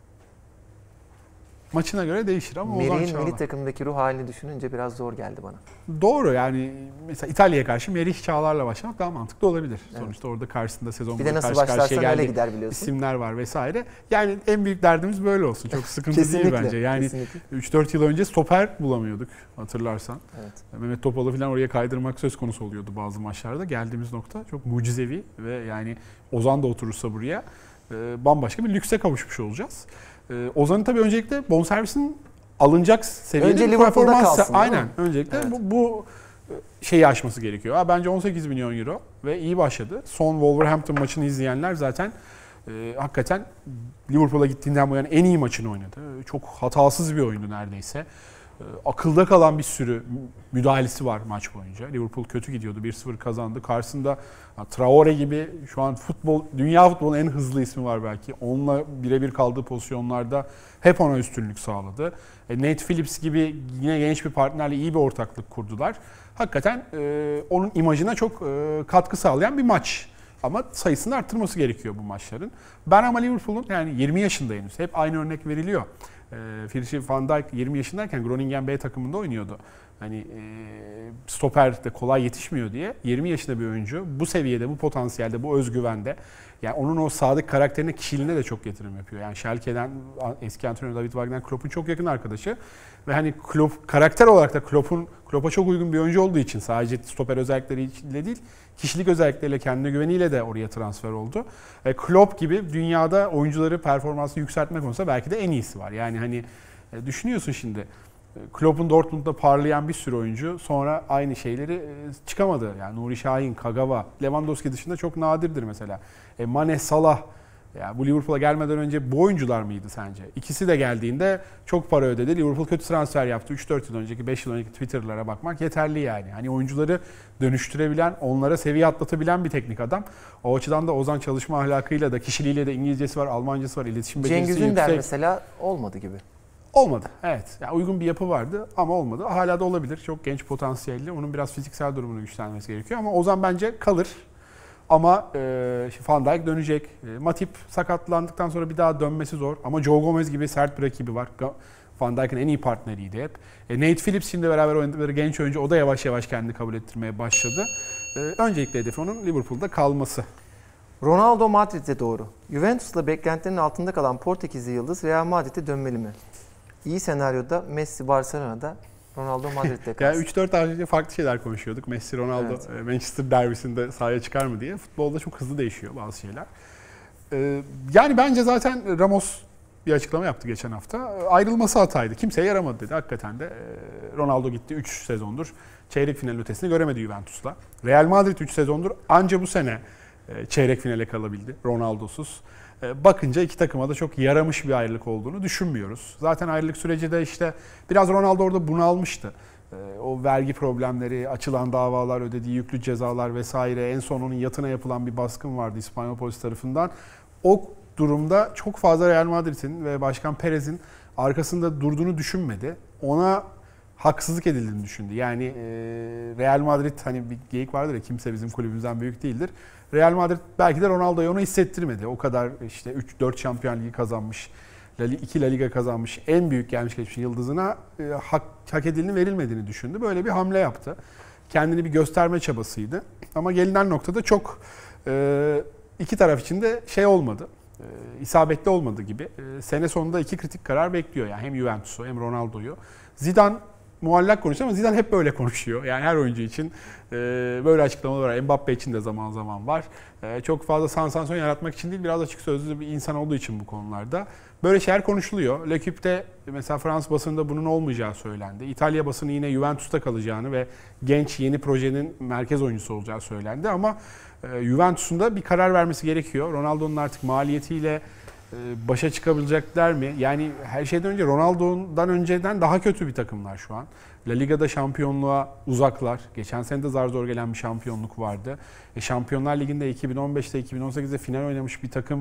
Maçına göre değişir ama Ozan
Merih'in
Çağlar.
milli takımdaki ruh halini düşününce biraz zor geldi bana.
Doğru yani mesela İtalya'ya karşı Merih Çağlar'la başlamak daha mantıklı olabilir.
Evet.
Sonuçta orada karşısında sezon
Bir de nasıl
karşı karşıya
başlarsan öyle
geldiği
gider biliyorsun.
isimler var vesaire. Yani en büyük derdimiz böyle olsun. Çok sıkıntı değil
Kesinlikle,
bence. Yani
kesinlikle.
3-4 yıl önce stoper bulamıyorduk hatırlarsan.
Evet.
Mehmet Topal'ı falan oraya kaydırmak söz konusu oluyordu bazı maçlarda. Geldiğimiz nokta çok mucizevi ve yani Ozan da oturursa buraya bambaşka bir lükse kavuşmuş olacağız. Ozan'ın tabii öncelikle bonservisinin alınacak seviyede
Önce
bir
Liverpool'da
performans.
kalsın, değil
Aynen.
mi?
Öncelikle
Evet.
bu şeyi aşması gerekiyor. Bence 18 milyon euro ve iyi başladı. Son Wolverhampton maçını izleyenler zaten hakikaten Liverpool'a gittiğinden bu yana en iyi maçını oynadı. Çok hatasız bir oyundu neredeyse. Akılda kalan bir sürü müdahalesi var maç boyunca. Liverpool kötü gidiyordu. 1-0 kazandı. Karşısında Traore gibi şu an dünya futbolunun en hızlı ismi var belki. Onunla birebir kaldığı pozisyonlarda hep ona üstünlük sağladı. Nate Phillips gibi yine genç bir partnerle iyi bir ortaklık kurdular. Hakikaten onun imajına çok katkı sağlayan bir maç. Ama sayısını arttırması gerekiyor bu maçların. Ben ama Liverpool'un yani 20 yaşında henüz hep aynı örnek veriliyor. Virgil van Dijk 20 yaşındayken Groningen B takımında oynuyordu. Hani stoper de kolay yetişmiyor diye 20 yaşında bir oyuncu bu seviyede, bu potansiyelde, bu özgüvende, yani onun o sadık karakterine, kişiliğine de çok yatırım yapıyor. Yani Schalke'den eski antrenör David Wagner Klopp'un çok yakın arkadaşı ve hani Klopp karakter olarak da Klopp'a çok uygun bir oyuncu olduğu için sadece stoper özellikleriyle değil, kişilik özellikleriyle, kendine güveniyle de oraya transfer oldu. Klopp gibi dünyada oyuncuları performansını yükseltme konusunda belki de en iyisi var. Yani hani düşünüyorsun şimdi, Klopp'un Dortmund'da parlayan bir sürü oyuncu sonra aynı şeyleri çıkamadı. Yani Nuri Şahin, Kagawa, Lewandowski dışında çok nadirdir mesela. Mane, Salah, ya bu Liverpool'a gelmeden önce bu oyuncular mıydı sence? İkisi de geldiğinde çok para ödedi. Liverpool kötü transfer yaptı. 3-4 yıl önceki, 5 yıl önceki Twitter'lara bakmak yeterli yani. Hani oyuncuları dönüştürebilen, onlara seviye atlatabilen bir teknik adam. O açıdan da Ozan çalışma ahlakıyla da, kişiliğiyle de, İngilizcesi var, Almancası var, iletişim becerisi yüksek.
Cengiz Ünder mesela olmadı gibi.
Olmadı. Evet. Yani uygun bir yapı vardı ama olmadı. Hala da olabilir. Çok genç potansiyelli. Onun biraz fiziksel durumunu güçlenmesi gerekiyor ama Ozan bence kalır. Ama Van Dijk dönecek. Matip sakatlandıktan sonra bir daha dönmesi zor. Ama Joe Gomez gibi sert bir rakibi var. Van Dijk'ın en iyi partneriydi hep. Nate Phillips şimdi beraber oynadıkları genç oyuncu. O da yavaş yavaş kendini kabul ettirmeye başladı. Öncelikle hedefi onun Liverpool'da kalması.
Ronaldo Madrid'e doğru. Juventus'la beklentilerin altında kalan Portekizli yıldız Real Madrid'e dönmeli mi? İyi senaryoda Messi Barcelona'da, Ronaldo Madrid'de kalsın.
Yani 3-4 ay önce farklı şeyler konuşuyorduk. Messi, Ronaldo, evet, Manchester derbisinde sahaya çıkar mı diye. Futbolda çok hızlı değişiyor bazı şeyler. Yani bence zaten Ramos bir açıklama yaptı geçen hafta. Ayrılması hataydı. Kimseye yaramadı dedi. Hakikaten de Ronaldo gitti 3 sezondur. Çeyrek final ötesini göremedi Juventus'la. Real Madrid 3 sezondur anca bu sene çeyrek finale kalabildi Ronaldo'suz. Bakınca iki takıma da çok yaramış bir ayrılık olduğunu düşünmüyoruz. Zaten ayrılık süreci de işte biraz Ronaldo orada bunalmıştı. O vergi problemleri, açılan davalar, ödediği yüklü cezalar vesaire, en son onun yatına yapılan bir baskın vardı İspanyol polis tarafından. O durumda çok fazla Real Madrid'in ve Başkan Perez'in arkasında durduğunu düşünmedi. Ona haksızlık edildiğini düşündü. Yani Real Madrid, hani bir geyik vardır ya, kimse bizim kulübümüzden büyük değildir. Real Madrid belki de Ronaldo'yu ona hissettirmedi. O kadar işte 3-4 Şampiyon Ligi kazanmış, 2 La Liga kazanmış, en büyük gelmiş geçmiş yıldızına hak edildiğini verilmediğini düşündü. Böyle bir hamle yaptı. Kendini bir gösterme çabasıydı. Ama gelinen noktada çok iki taraf için de şey olmadı. İsabetli olmadı gibi. Sene sonunda iki kritik karar bekliyor. Yani hem Juventus'u hem Ronaldo'yu. Zidane muallak konuşuyor ama Zidane hep böyle konuşuyor. Yani her oyuncu için böyle açıklamalar var. Mbappe için de zaman zaman var. Çok fazla sansasyon yaratmak için değil, biraz açık sözlü bir insan olduğu için bu konularda. Böyle şeyler konuşuluyor. L'Equipe'de mesela Fransız basınında bunun olmayacağı söylendi. İtalya basını yine Juventus'ta kalacağını ve genç yeni projenin merkez oyuncusu olacağı söylendi. Ama Juventus'un da bir karar vermesi gerekiyor. Ronaldo'nun artık maliyetiyle başa çıkabilecekler mi? Yani her şeyden önce Ronaldo'dan önceden daha kötü bir takımlar şu an. La Liga'da şampiyonluğa uzaklar. Geçen sene de zar zor gelen bir şampiyonluk vardı. Şampiyonlar Ligi'nde 2015'te 2018'de final oynamış bir takım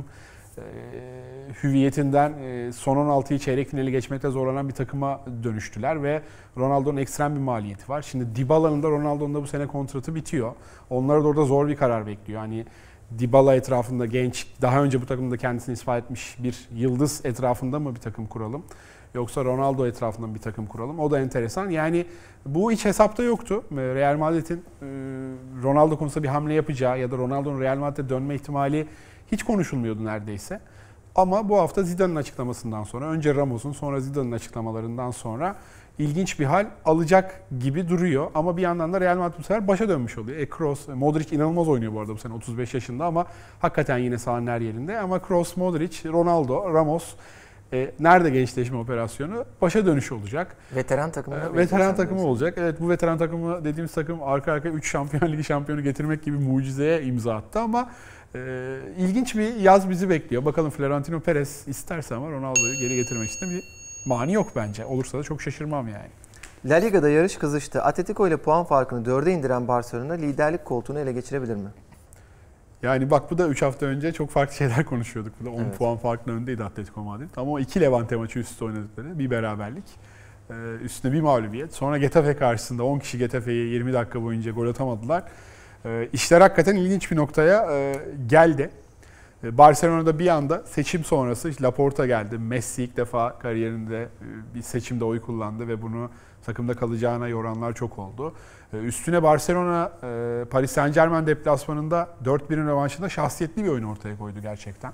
hüviyetinden son 16'yı çeyrek finali geçmekte zorlanan bir takıma dönüştüler ve Ronaldo'nun ekstrem bir maliyeti var. Şimdi Dybala'nın da Ronaldo'nun da bu sene kontratı bitiyor. Onlara da orada zor bir karar bekliyor. Hani Dybala etrafında genç, daha önce bu takımda kendisini ispat etmiş bir yıldız etrafında mı bir takım kuralım? Yoksa Ronaldo etrafında bir takım kuralım? O da enteresan. Yani bu hiç hesapta yoktu. Real Madrid'in Ronaldo konusunda bir hamle yapacağı ya da Ronaldo'nun Real Madrid'e dönme ihtimali hiç konuşulmuyordu neredeyse. Ama bu hafta Zidane'ın açıklamasından sonra, önce Ramos'un sonra Zidane'ın açıklamalarından sonra ilginç bir hal alacak gibi duruyor. Ama bir yandan da Real Madrid bu sefer başa dönmüş oluyor. Kroos, Modric inanılmaz oynuyor bu arada bu sene, 35 yaşında ama hakikaten yine sahanın her yerinde. Ama Kroos, Modric, Ronaldo, Ramos nerede gençleşme operasyonu? Başa dönüş olacak.
Veteran takımı.
Veteran takımı olacak. Evet, bu veteran takımı dediğimiz takım arka arkaya 3 Şampiyon Ligi şampiyonu getirmek gibi mucizeye imza attı ama ilginç bir yaz bizi bekliyor. Bakalım Florentino Perez isterse ama Ronaldo'yu geri getirmek için bir mani yok bence. Olursa da çok şaşırmam yani.
La Liga'da yarış kızıştı. Atletico ile puan farkını 4'e indiren Barcelona liderlik koltuğunu ele geçirebilir mi?
Yani bak, bu da 3 hafta önce çok farklı şeyler konuşuyorduk. Bu da 10
evet,
puan farklı öndeydi Atletico Madrid. Ama o 2 Levante maçı üst üste oynadıkları bir beraberlik. Üstüne bir mağlubiyet. Sonra Getafe karşısında 10 kişi Getafe'yi 20 dakika boyunca gol atamadılar. İşler hakikaten ilginç bir noktaya geldi. Barcelona'da bir anda seçim sonrası Laporta geldi. Messi ilk defa kariyerinde bir seçimde oy kullandı ve bunu takımda kalacağına yoranlar çok oldu. Üstüne Barcelona Paris Saint-Germain deplasmanında 4-1'in rövanşında şahsiyetli bir oyun ortaya koydu gerçekten.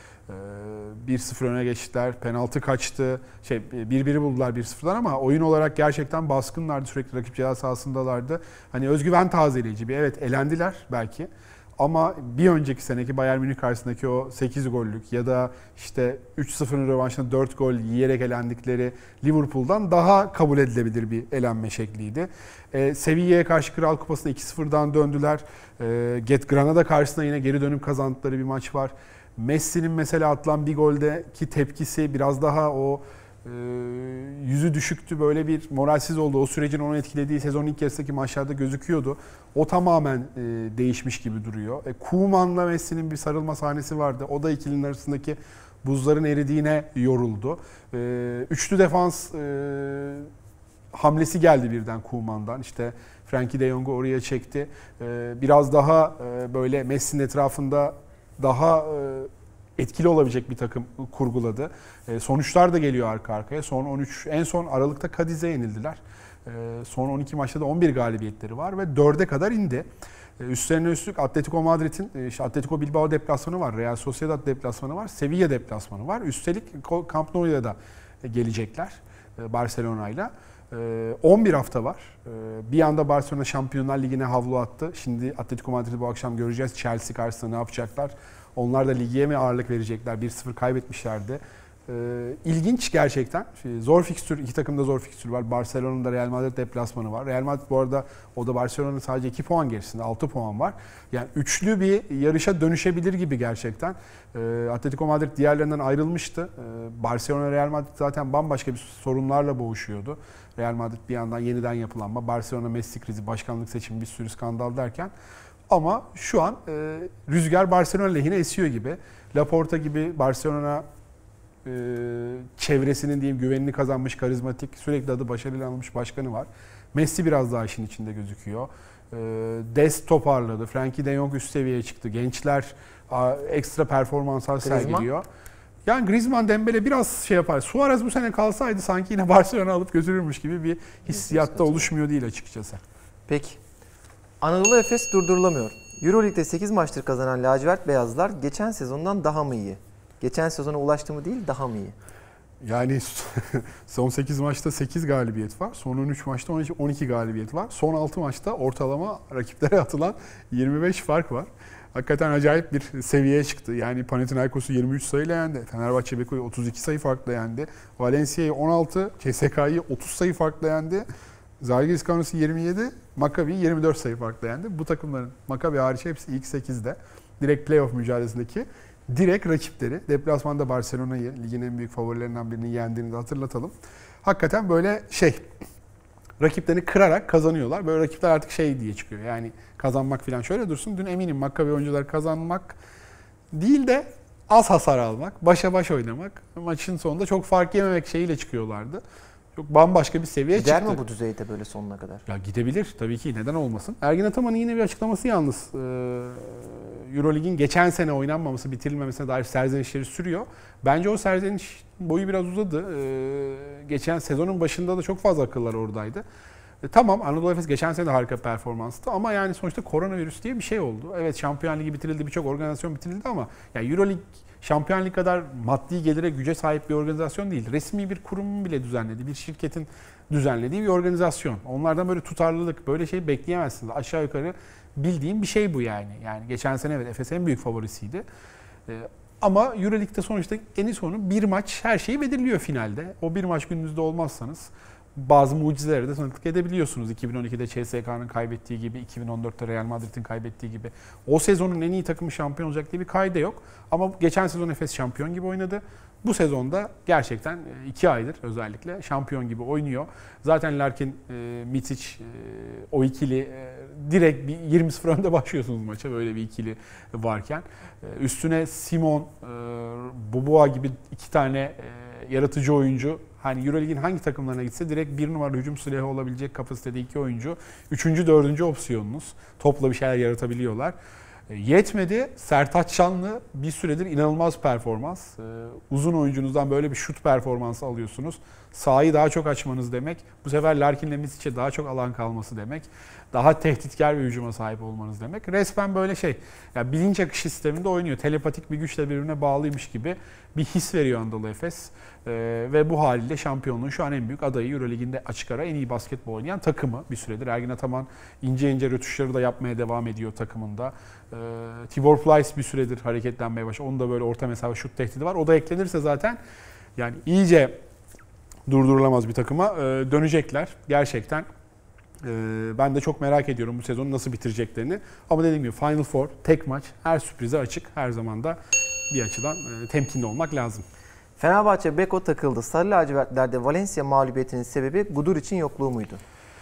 1-0 öne geçtiler, penaltı kaçtı. 1-1'i buldular 1-0'dan ama oyun olarak gerçekten baskınlardı, sürekli rakip ceza sahasındalardı. Hani özgüven tazeleyici bir, evet elendiler belki. Ama bir önceki seneki Bayern Münih karşısındaki o 8 gollük ya da işte 3-0'ın rövanşında 4 gol yiyerek elendikleri Liverpool'dan daha kabul edilebilir bir elenme şekliydi. Sevilla'ya karşı Kral Kupası'nda 2-0'dan döndüler. Granada karşısında yine geri dönüp kazandıkları bir maç var. Messi'nin mesela atılan bir goldeki tepkisi biraz daha o yüzü düşüktü, böyle bir moralsiz oldu. O sürecin onu etkilediği sezonun ilk yarısındaki maçlarda gözüküyordu. O tamamen değişmiş gibi duruyor. Koeman'la Messi'nin bir sarılma sahnesi vardı. O da ikilinin arasındaki buzların eridiğine yoruldu. Üçlü defans hamlesi geldi birden Koeman'dan. İşte Frenkie de Jong'u oraya çekti. Biraz daha böyle Messi'nin etrafında daha etkili olabilecek bir takım kurguladı. Sonuçlar da geliyor arka arkaya. En son Aralık'ta Cadiz'e yenildiler. Son 12 maçta da 11 galibiyetleri var ve 4'e kadar indi. Üstlerine üstlük Atletico Madrid'in, Atletico Bilbao deplasmanı var, Real Sociedad deplasmanı var, Sevilla deplasmanı var. Üstelik Camp Nou'ya da gelecekler Barcelona'yla. 11 hafta var. Bir anda Barcelona Şampiyonlar Ligi'ne havlu attı. Şimdi Atletico Madrid'i bu akşam göreceğiz. Chelsea karşısında ne yapacaklar? Onlar da lige mi ağırlık verecekler? 1-0 kaybetmişlerdi. İlginç gerçekten. Zor fikstür, iki takımda zor fikstür var. Barcelona'da Real Madrid deplasmanı var. Real Madrid bu arada o da Barcelona'nın sadece 2 puan gerisinde. 6 puan var. Yani üçlü bir yarışa dönüşebilir gibi gerçekten. Atletico Madrid diğerlerinden ayrılmıştı. Barcelona, Real Madrid zaten bambaşka bir sorunlarla boğuşuyordu. Real Madrid bir yandan yeniden yapılanma, Barcelona Messi krizi, başkanlık seçimi, bir sürü skandal derken. Ama şu an rüzgar Barcelona lehine esiyor gibi. Laporta gibi Barcelona çevresinin diyeyim güvenini kazanmış, karizmatik, sürekli adı başarıyla anılmış başkanı var. Messi biraz daha işin içinde gözüküyor. Dest toparladı. Frenkie de Jong üst seviyeye çıktı. Gençler ekstra performanslar sergiliyor. Yani Griezmann, Dembele biraz şey yapar. Suarez bu sene kalsaydı sanki yine Barcelona alıp götürürmüş gibi bir hissiyatta oluşmuyor değil açıkçası.
Peki. Anadolu Efes durdurulamıyor. Euroleague'de 8 maçtır kazanan lacivert beyazlar geçen sezondan daha mı iyi? Geçen sezona ulaştı mı değil, daha mı iyi?
Yani son 8 maçta 8 galibiyet var. Son 13 maçta 12 galibiyet var. Son 6 maçta ortalama rakiplere atılan 25 fark var. Hakikaten acayip bir seviyeye çıktı. Yani Panathinaikos'u 23 sayıyla yendi. Fenerbahçe Beko'yu 32 sayı farkla yendi. Valencia'yı 16, CSK'yı 30 sayı farkla yendi. Zalgiris Kaunas 27, Maccabi'yi 24 sayı farkla yendi. Bu takımların, Maccabi hariç hepsi ilk 8'de. Direkt playoff mücadelesindeki direkt rakipleri. Deplasmanda Barcelona'yı, ligin en büyük favorilerinden birini yendiğini de hatırlatalım. Hakikaten böyle rakiplerini kırarak kazanıyorlar. Böyle rakipler artık diye çıkıyor. Yani kazanmak falan şöyle dursun. Dün eminim Maccabi oyuncuları kazanmak değil de az hasar almak, başa baş oynamak, maçın sonunda çok fark yememek şeyiyle çıkıyorlardı. Çok bambaşka bir seviyeye çıktı.
Gider mi bu düzeyde böyle sonuna kadar?
Ya gidebilir tabii ki, neden olmasın. Ergin Ataman'ın yine bir açıklaması yalnız. Euroleague'in geçen sene oynanmaması, bitirilmemesine dair serzenişleri sürüyor. Bence o serzeniş boyu biraz uzadı. Geçen sezonun başında da çok fazla akıllar oradaydı. Tamam, Anadolu Efes geçen sene de harika performanstı ama yani sonuçta koronavirüs diye bir şey oldu. Evet, Şampiyon Ligi bitirildi, birçok organizasyon bitirildi ama yani Euroleague Şampiyon Lig kadar maddi gelire, güce sahip bir organizasyon değil. Resmi bir kurumun bile düzenlediği, bir şirketin düzenlediği bir organizasyon. Onlardan böyle tutarlılık, böyle şey bekleyemezsiniz. Aşağı yukarı bildiğim bir şey bu yani. Yani geçen sene evet Efes en büyük favorisiydi. Ama Euroleague'de sonuçta en sonu bir maç her şeyi belirliyor finalde. O bir maç gününüzde olmazsanız bazı mucizelere de tanıklık edebiliyorsunuz. 2012'de CSK'nın kaybettiği gibi, 2014'te Real Madrid'in kaybettiği gibi. O sezonun en iyi takımı şampiyon olacak diye bir kaydı yok. Ama geçen sezon Efes şampiyon gibi oynadı. Bu sezonda gerçekten 2 aydır özellikle şampiyon gibi oynuyor. Zaten Larkin, Mitic, o ikili direkt bir 20-0 önde başlıyorsunuz maça böyle bir ikili varken. Üstüne Simon, Boboa gibi 2 tane yaratıcı oyuncu. Hani Euroleague'in hangi takımlarına gitse direkt 1 numaralı hücum silahı olabilecek kapasitede 2 oyuncu. 3. 4. opsiyonunuz. Topla bir şeyler yaratabiliyorlar. Yetmedi. Sertaç Şanlı bir süredir inanılmaz performans. Uzun oyuncunuzdan böyle bir şut performansı alıyorsunuz. Sahayı daha çok açmanız demek. Bu sefer Larkin'le Misic'e daha çok alan kalması demek. Daha tehditkar bir hücuma sahip olmanız demek. Resmen böyle yani bilinç akışı sisteminde oynuyor. Telepatik bir güçle birbirine bağlıymış gibi bir his veriyor Anadolu Efes. Ve bu haliyle şampiyonluğun şu an en büyük adayı. Eurolig'inde açık ara en iyi basketbol oynayan takımı bir süredir. Ergin Ataman ince ince rötuşları da yapmaya devam ediyor takımında. Tibor Plyce bir süredir hareketlenmeye başladı. Onun da böyle orta mesafe şut tehdidi var. O da eklenirse zaten yani iyice durdurulamaz bir takıma dönecekler. Gerçekten ben de çok merak ediyorum bu sezonu nasıl bitireceklerini. Ama dediğim gibi Final Four, tek maç, her sürprize açık. Her zaman da bir açıdan temkinli olmak lazım.
Fenerbahçe Beko takıldı. Sarı lacivertlerde Valencia mağlubiyetinin sebebi Guduric'in yokluğu muydu?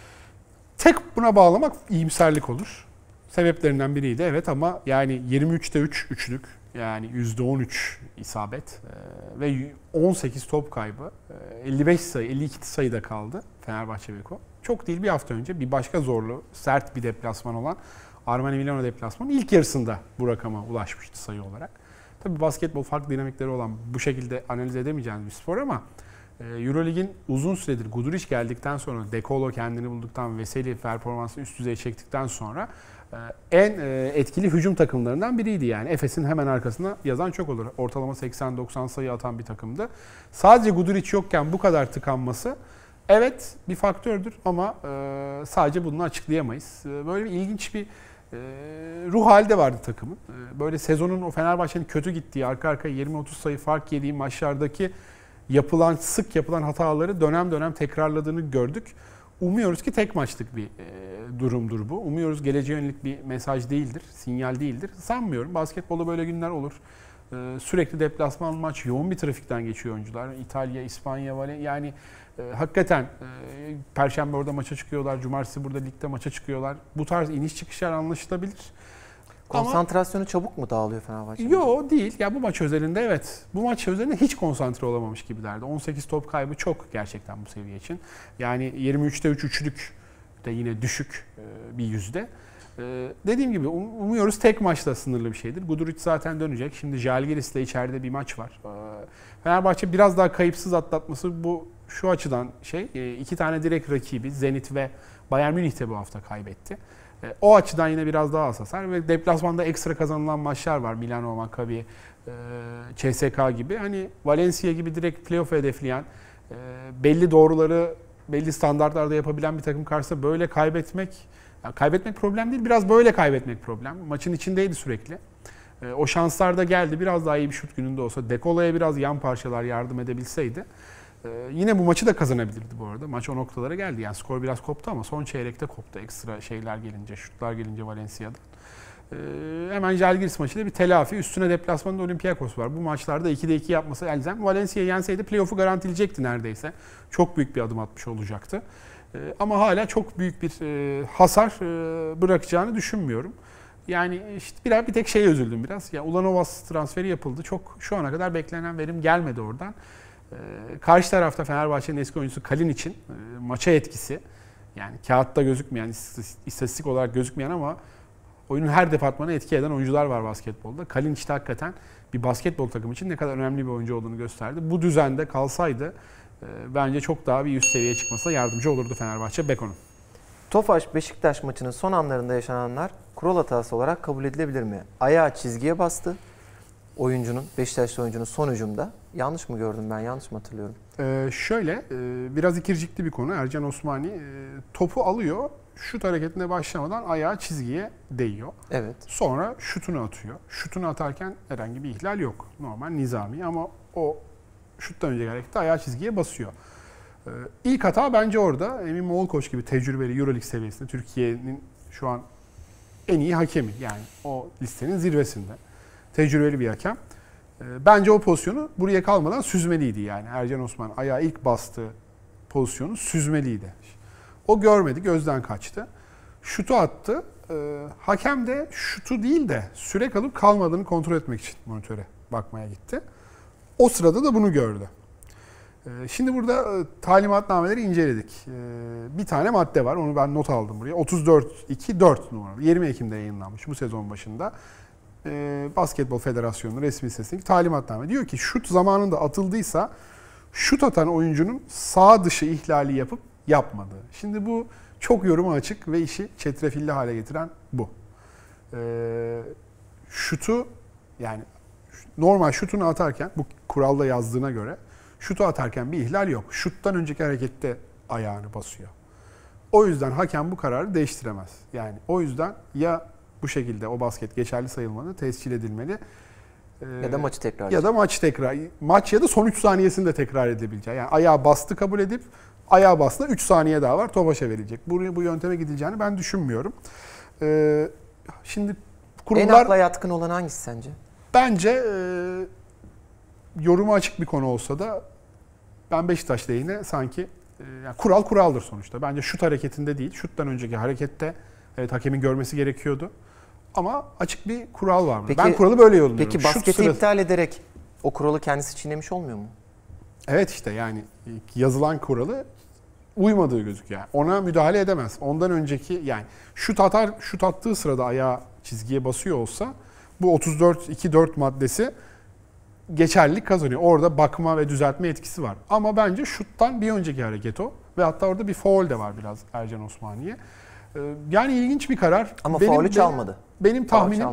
Tek buna bağlamak iyimserlik olur. Sebeplerinden biriydi evet ama yani 23'te 3 üçlük yani %13 isabet ve 18 top kaybı 55 sayı 52 sayıda kaldı Fenerbahçe Beko. Çok değil bir hafta önce bir başka zorlu sert bir deplasman olan Armani Milano deplasmanı ilk yarısında bu rakama ulaşmıştı sayı olarak. Tabii basketbol farklı dinamikleri olan bu şekilde analiz edemeyeceğimiz bir spor ama Eurolig'in uzun süredir Guduric geldikten sonra, De Colo kendini bulduktan, Veseli performansını üst düzeye çektikten sonra en etkili hücum takımlarından biriydi yani. Efes'in hemen arkasına yazan çok olur. Ortalama 80-90 sayı atan bir takımdı. Sadece Guduric yokken bu kadar tıkanması evet bir faktördür ama sadece bunu açıklayamayız. Böyle bir ilginç bir ruh halde vardı takımın. Böyle sezonun o Fenerbahçe'nin kötü gittiği, arka arkaya 20-30 sayı fark yediği maçlardaki sık yapılan hataları dönem dönem tekrarladığını gördük. Umuyoruz ki tek maçlık bir durumdur bu. Umuyoruz geleceğe yönelik bir mesaj değildir, sinyal değildir. Sanmıyorum. Basketbolda böyle günler olur. Sürekli deplasman maç, yoğun bir trafikten geçiyor oyuncular. İtalya, İspanya, yani hakikaten Perşembe orada maça çıkıyorlar, Cumartesi burada ligde maça çıkıyorlar. Bu tarz iniş çıkışlar anlaşılabilir.
Konsantrasyonu çabuk mu dağılıyor Fenerbahçe?
Yok değil. Ya bu maç özelinde evet. Bu maç özelinde hiç konsantre olamamış gibilerdi. 18 top kaybı çok gerçekten bu seviye için. Yani 23'te 3 üçlük de yine düşük bir yüzde. Dediğim gibi umuyoruz tek maçta sınırlı bir şeydir. Guduric zaten dönecek. Şimdi Žalgiris'le içeride bir maç var. Fenerbahçe biraz daha kayıpsız atlatması bu şu açıdan iki tane direkt rakibi Zenit ve Bayern Münih de bu hafta kaybetti. O açıdan yine biraz daha hasar ve deplasmanda ekstra kazanılan maçlar var. Milano, Maccabi, CSKA gibi. Hani Valencia gibi direkt playoff hedefleyen, belli doğruları belli standartlarda yapabilen bir takım karşısında böyle kaybetmek problem değil. Biraz böyle kaybetmek problem. Maçın içindeydi sürekli. O şanslar da geldi. Biraz daha iyi bir şut gününde olsa, De Colo'ya biraz yan parçalar yardım edebilseydi. Yine bu maçı da kazanabilirdi bu arada. Maç o noktalara geldi. Yani skor biraz koptu ama son çeyrekte koptu. Ekstra şeyler gelince, şutlar gelince Valencia'dan. Hemen Žalgiris maçıyla bir telafi. Üstüne deplasmanda Olympiakos var. Bu maçlarda 2'de 2 yapması elzem. Valencia'yı yenseydi playoff'u garantileyecekti neredeyse. Çok büyük bir adım atmış olacaktı. Ama hala çok büyük bir hasar bırakacağını düşünmüyorum. Yani işte bir tek şeye üzüldüm biraz. Ya Ulanovas transferi yapıldı. Çok şu ana kadar beklenen verim gelmedi oradan. Karşı tarafta Fenerbahçe'nin eski oyuncusu Kalinic'in maça etkisi, yani kağıtta gözükmeyen, istatistik olarak gözükmeyen ama oyunun her departmanına etki eden oyuncular var basketbolda. Kalinic de hakikaten bir basketbol takımı için ne kadar önemli bir oyuncu olduğunu gösterdi. Bu düzende kalsaydı bence çok daha bir üst seviyeye çıkmasına yardımcı olurdu Fenerbahçe Beko'nun.
Tofaş-Beşiktaş maçının son anlarında yaşananlar kural hatası olarak kabul edilebilir mi? Ayağı çizgiye bastı Beşiktaşlı oyuncunun son hücumda. Yanlış mı gördüm ben? Yanlış mı hatırlıyorum?
Biraz ikircikli bir konu. Ercan Osmani topu alıyor. Şut hareketine başlamadan ayağı çizgiye değiyor.
Evet.
Sonra şutunu atıyor. Şutunu atarken herhangi bir ihlal yok. Normal, nizami ama o şuttan önceki harekette ayağı çizgiye basıyor. İlk hata bence orada. Emin Moğolkoç gibi tecrübeli Euroleague seviyesinde Türkiye'nin şu an en iyi hakemi. Yani o listenin zirvesinde. Tecrübeli bir hakem. Bence o pozisyonu buraya kalmadan süzmeliydi yani. Ercan Osman ayağı ilk bastığı pozisyonu süzmeliydi. O görmedi, gözden kaçtı. Şutu attı. Hakem de şutu değil de süre kalıp kalmadığını kontrol etmek için monitöre bakmaya gitti. O sırada da bunu gördü. Şimdi burada talimatnameleri inceledik. Bir tane madde var. Onu ben not aldım buraya. 34.2.4 numaralı. 20 Ekim'de yayınlanmış bu sezon başında. Basketbol Federasyonu'nun resmi sitesindeki talimatname. Diyor ki şut zamanında atıldıysa şut atan oyuncunun sağ dışı ihlali yapıp yapmadığı. Şimdi bu çok yoruma açık ve işi çetrefilli hale getiren bu. Şutu yani normal şutunu atarken bu kuralda yazdığına göre şutu atarken bir ihlal yok. Şuttan önceki harekette ayağını basıyor. O yüzden hakem bu kararı değiştiremez. Yani o yüzden ya bu şekilde o basket geçerli sayılmalı, tescil edilmeli.
Ya da maçı tekrar.
Ya da maç ya da son 3 saniyesinde tekrar edilebileceği. Yani ayağı bastı kabul edip ayağı bastı 3 saniye daha var topa çevirecek. Bu yönteme gidileceğini ben düşünmüyorum. Şimdi kurumlar...
En akla yatkın olan hangisi sence?
Bence yoruma açık bir konu olsa da ben Beşiktaş lehine sanki yani kural kuraldır sonuçta. Bence şut hareketinde değil, şuttan önceki harekette evet hakemin görmesi gerekiyordu. Ama açık bir kural var.
Peki,
ben kuralı böyle yorumluyorum.
Peki basketi iptal ederek o kuralı kendisi çiğnemiş olmuyor mu?
Evet işte yani yazılan kuralı uymadığı gözüküyor. Yani ona müdahale edemez. Ondan önceki yani şut attığı sırada ayağı çizgiye basıyor olsa bu 34.2.4 maddesi geçerlilik kazanıyor. Orada bakma ve düzeltme etkisi var. Ama bence şuttan bir önceki hareket o. Ve hatta orada bir faul de var biraz Ercan Osmaniye. Yani ilginç bir karar.
Ama faulü çalmadı.
Benim tahminim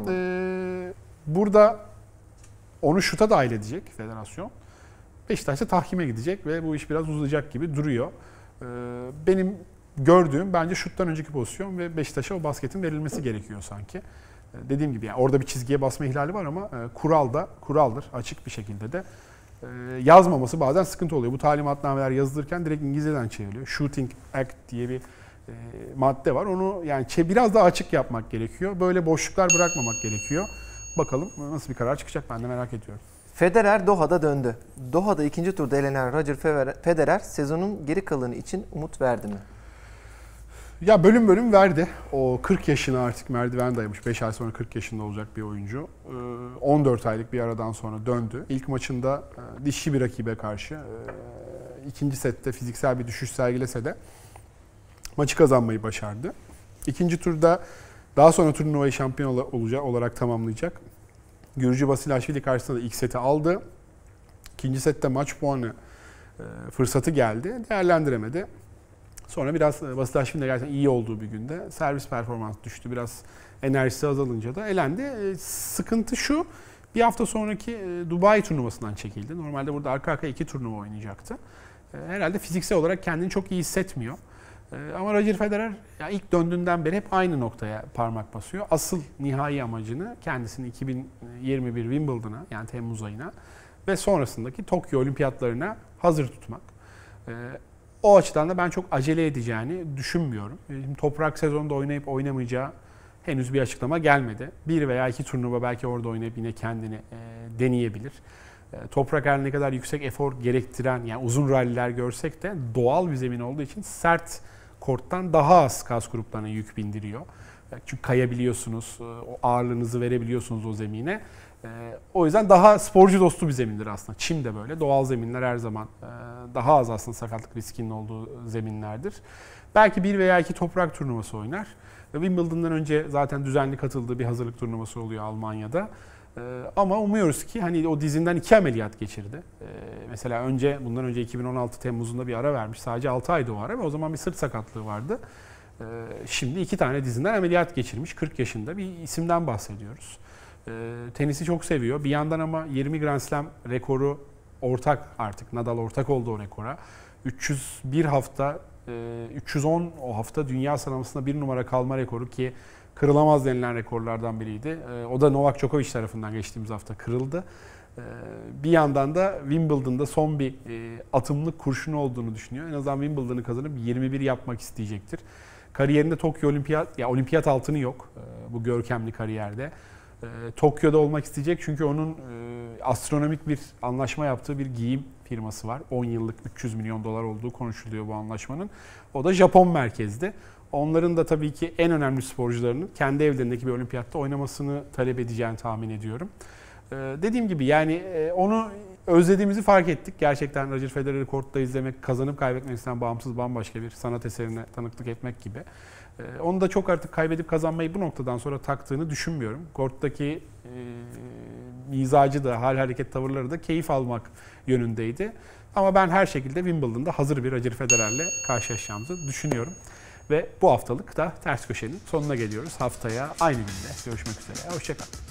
burada onu şuta dahil edecek federasyon. Beşiktaş'ta tahkime gidecek ve bu iş biraz uzayacak gibi duruyor. Benim gördüğüm bence şuttan önceki pozisyon ve Beşiktaş'a o basketin verilmesi gerekiyor sanki. Dediğim gibi yani orada bir çizgiye basma ihlali var ama kural da kuraldır. Açık bir şekilde de yazmaması bazen sıkıntı oluyor. Bu talimatnameler yazılırken direkt İngilizceden çevriliyor. Shooting Act diye bir madde var. Onu yani biraz daha açık yapmak gerekiyor. Böyle boşluklar bırakmamak gerekiyor. Bakalım nasıl bir karar çıkacak ben de merak ediyorum.
Federer Doha'da döndü. Doha'da ikinci turda elenen Roger Federer sezonun geri kalanı için umut verdi mi?
Ya bölüm bölüm verdi. O 40 yaşına artık merdiven dayamış. 5 ay sonra 40 yaşında olacak bir oyuncu. 14 aylık bir aradan sonra döndü. İlk maçında dişli bir rakibe karşı ikinci sette fiziksel bir düşüş sergilese de maçı kazanmayı başardı. İkinci turda daha sonra turnuvayı şampiyon olarak tamamlayacak. Gürcü Vasilashvili karşısında da ilk seti aldı. İkinci sette maç puanı fırsatı geldi. Değerlendiremedi. Sonra biraz Vasilashvili'nin gerçekten iyi olduğu bir günde servis performans düştü. Biraz enerjisi azalınca da elendi. Sıkıntı şu, bir hafta sonraki Dubai turnuvasından çekildi. Normalde burada arka arkaya 2 turnuva oynayacaktı. Herhalde fiziksel olarak kendini çok iyi hissetmiyor. Ama Roger Federer ya ilk döndüğünden beri hep aynı noktaya parmak basıyor. Asıl nihai amacını kendisini 2021 Wimbledon'a yani Temmuz ayına ve sonrasındaki Tokyo Olimpiyatlarına hazır tutmak. O açıdan da ben çok acele edeceğini düşünmüyorum. Toprak sezonda oynayıp oynamayacağı henüz bir açıklama gelmedi. 1 veya 2 turnuva belki orada oynayıp yine kendini deneyebilir. Toprak her ne kadar yüksek efor gerektiren yani uzun ralliler görsek de doğal bir zemin olduğu için sert korttan daha az kas gruplarına yük bindiriyor. Çünkü kayabiliyorsunuz, o ağırlığınızı verebiliyorsunuz o zemine. O yüzden daha sporcu dostu bir zemindir aslında. Çim de böyle. Doğal zeminler her zaman daha az aslında sakatlık riskinin olduğu zeminlerdir. Belki 1 veya 2 toprak turnuvası oynar. Wimbledon'dan önce zaten düzenli katıldığı bir hazırlık turnuvası oluyor Almanya'da. Ama umuyoruz ki hani o dizinden 2 ameliyat geçirdi. Mesela bundan önce 2016 Temmuz'unda bir ara vermiş. Sadece 6 aydı o ara ve o zaman bir sırt sakatlığı vardı. Şimdi 2 tane dizinden ameliyat geçirmiş. 40 yaşında bir isimden bahsediyoruz. Tenisi çok seviyor. Bir yandan ama 20 Grand Slam rekoru ortak artık. Nadal ortak oldu o rekora. 301 hafta, 310 o hafta dünya sıralamasında 1 numara kalma rekoru ki kırılamaz denilen rekorlardan biriydi. O da Novak Djokovic tarafından geçtiğimiz hafta kırıldı. Bir yandan da Wimbledon'da son bir atımlık kurşunu olduğunu düşünüyor. En azından Wimbledon'ı kazanıp 21 yapmak isteyecektir. Kariyerinde Tokyo olimpiyat altını yok bu görkemli kariyerde. Tokyo'da olmak isteyecek çünkü onun astronomik bir anlaşma yaptığı bir giyim firması var. 10 yıllık 300 milyon dolar olduğu konuşuluyor bu anlaşmanın. O da Japon merkezli. Onların da tabii ki en önemli sporcularının kendi evlerindeki bir olimpiyatta oynamasını talep edeceğini tahmin ediyorum. Dediğim gibi yani onu özlediğimizi fark ettik. Gerçekten Roger Federer'i kortta izlemek, kazanıp kaybetmesinden bağımsız bambaşka bir sanat eserine tanıklık etmek gibi. Onu da çok artık kaybedip kazanmayı bu noktadan sonra taktığını düşünmüyorum. Korttaki mizacı da, hal hareket tavırları da keyif almak yönündeydi. Ama ben her şekilde Wimbledon'da hazır bir Roger Federer'le karşılaşacağımızı düşünüyorum. Ve bu haftalık da Ters Köşe'nin sonuna geliyoruz. Haftaya aynı günde görüşmek üzere. Hoşça kalın.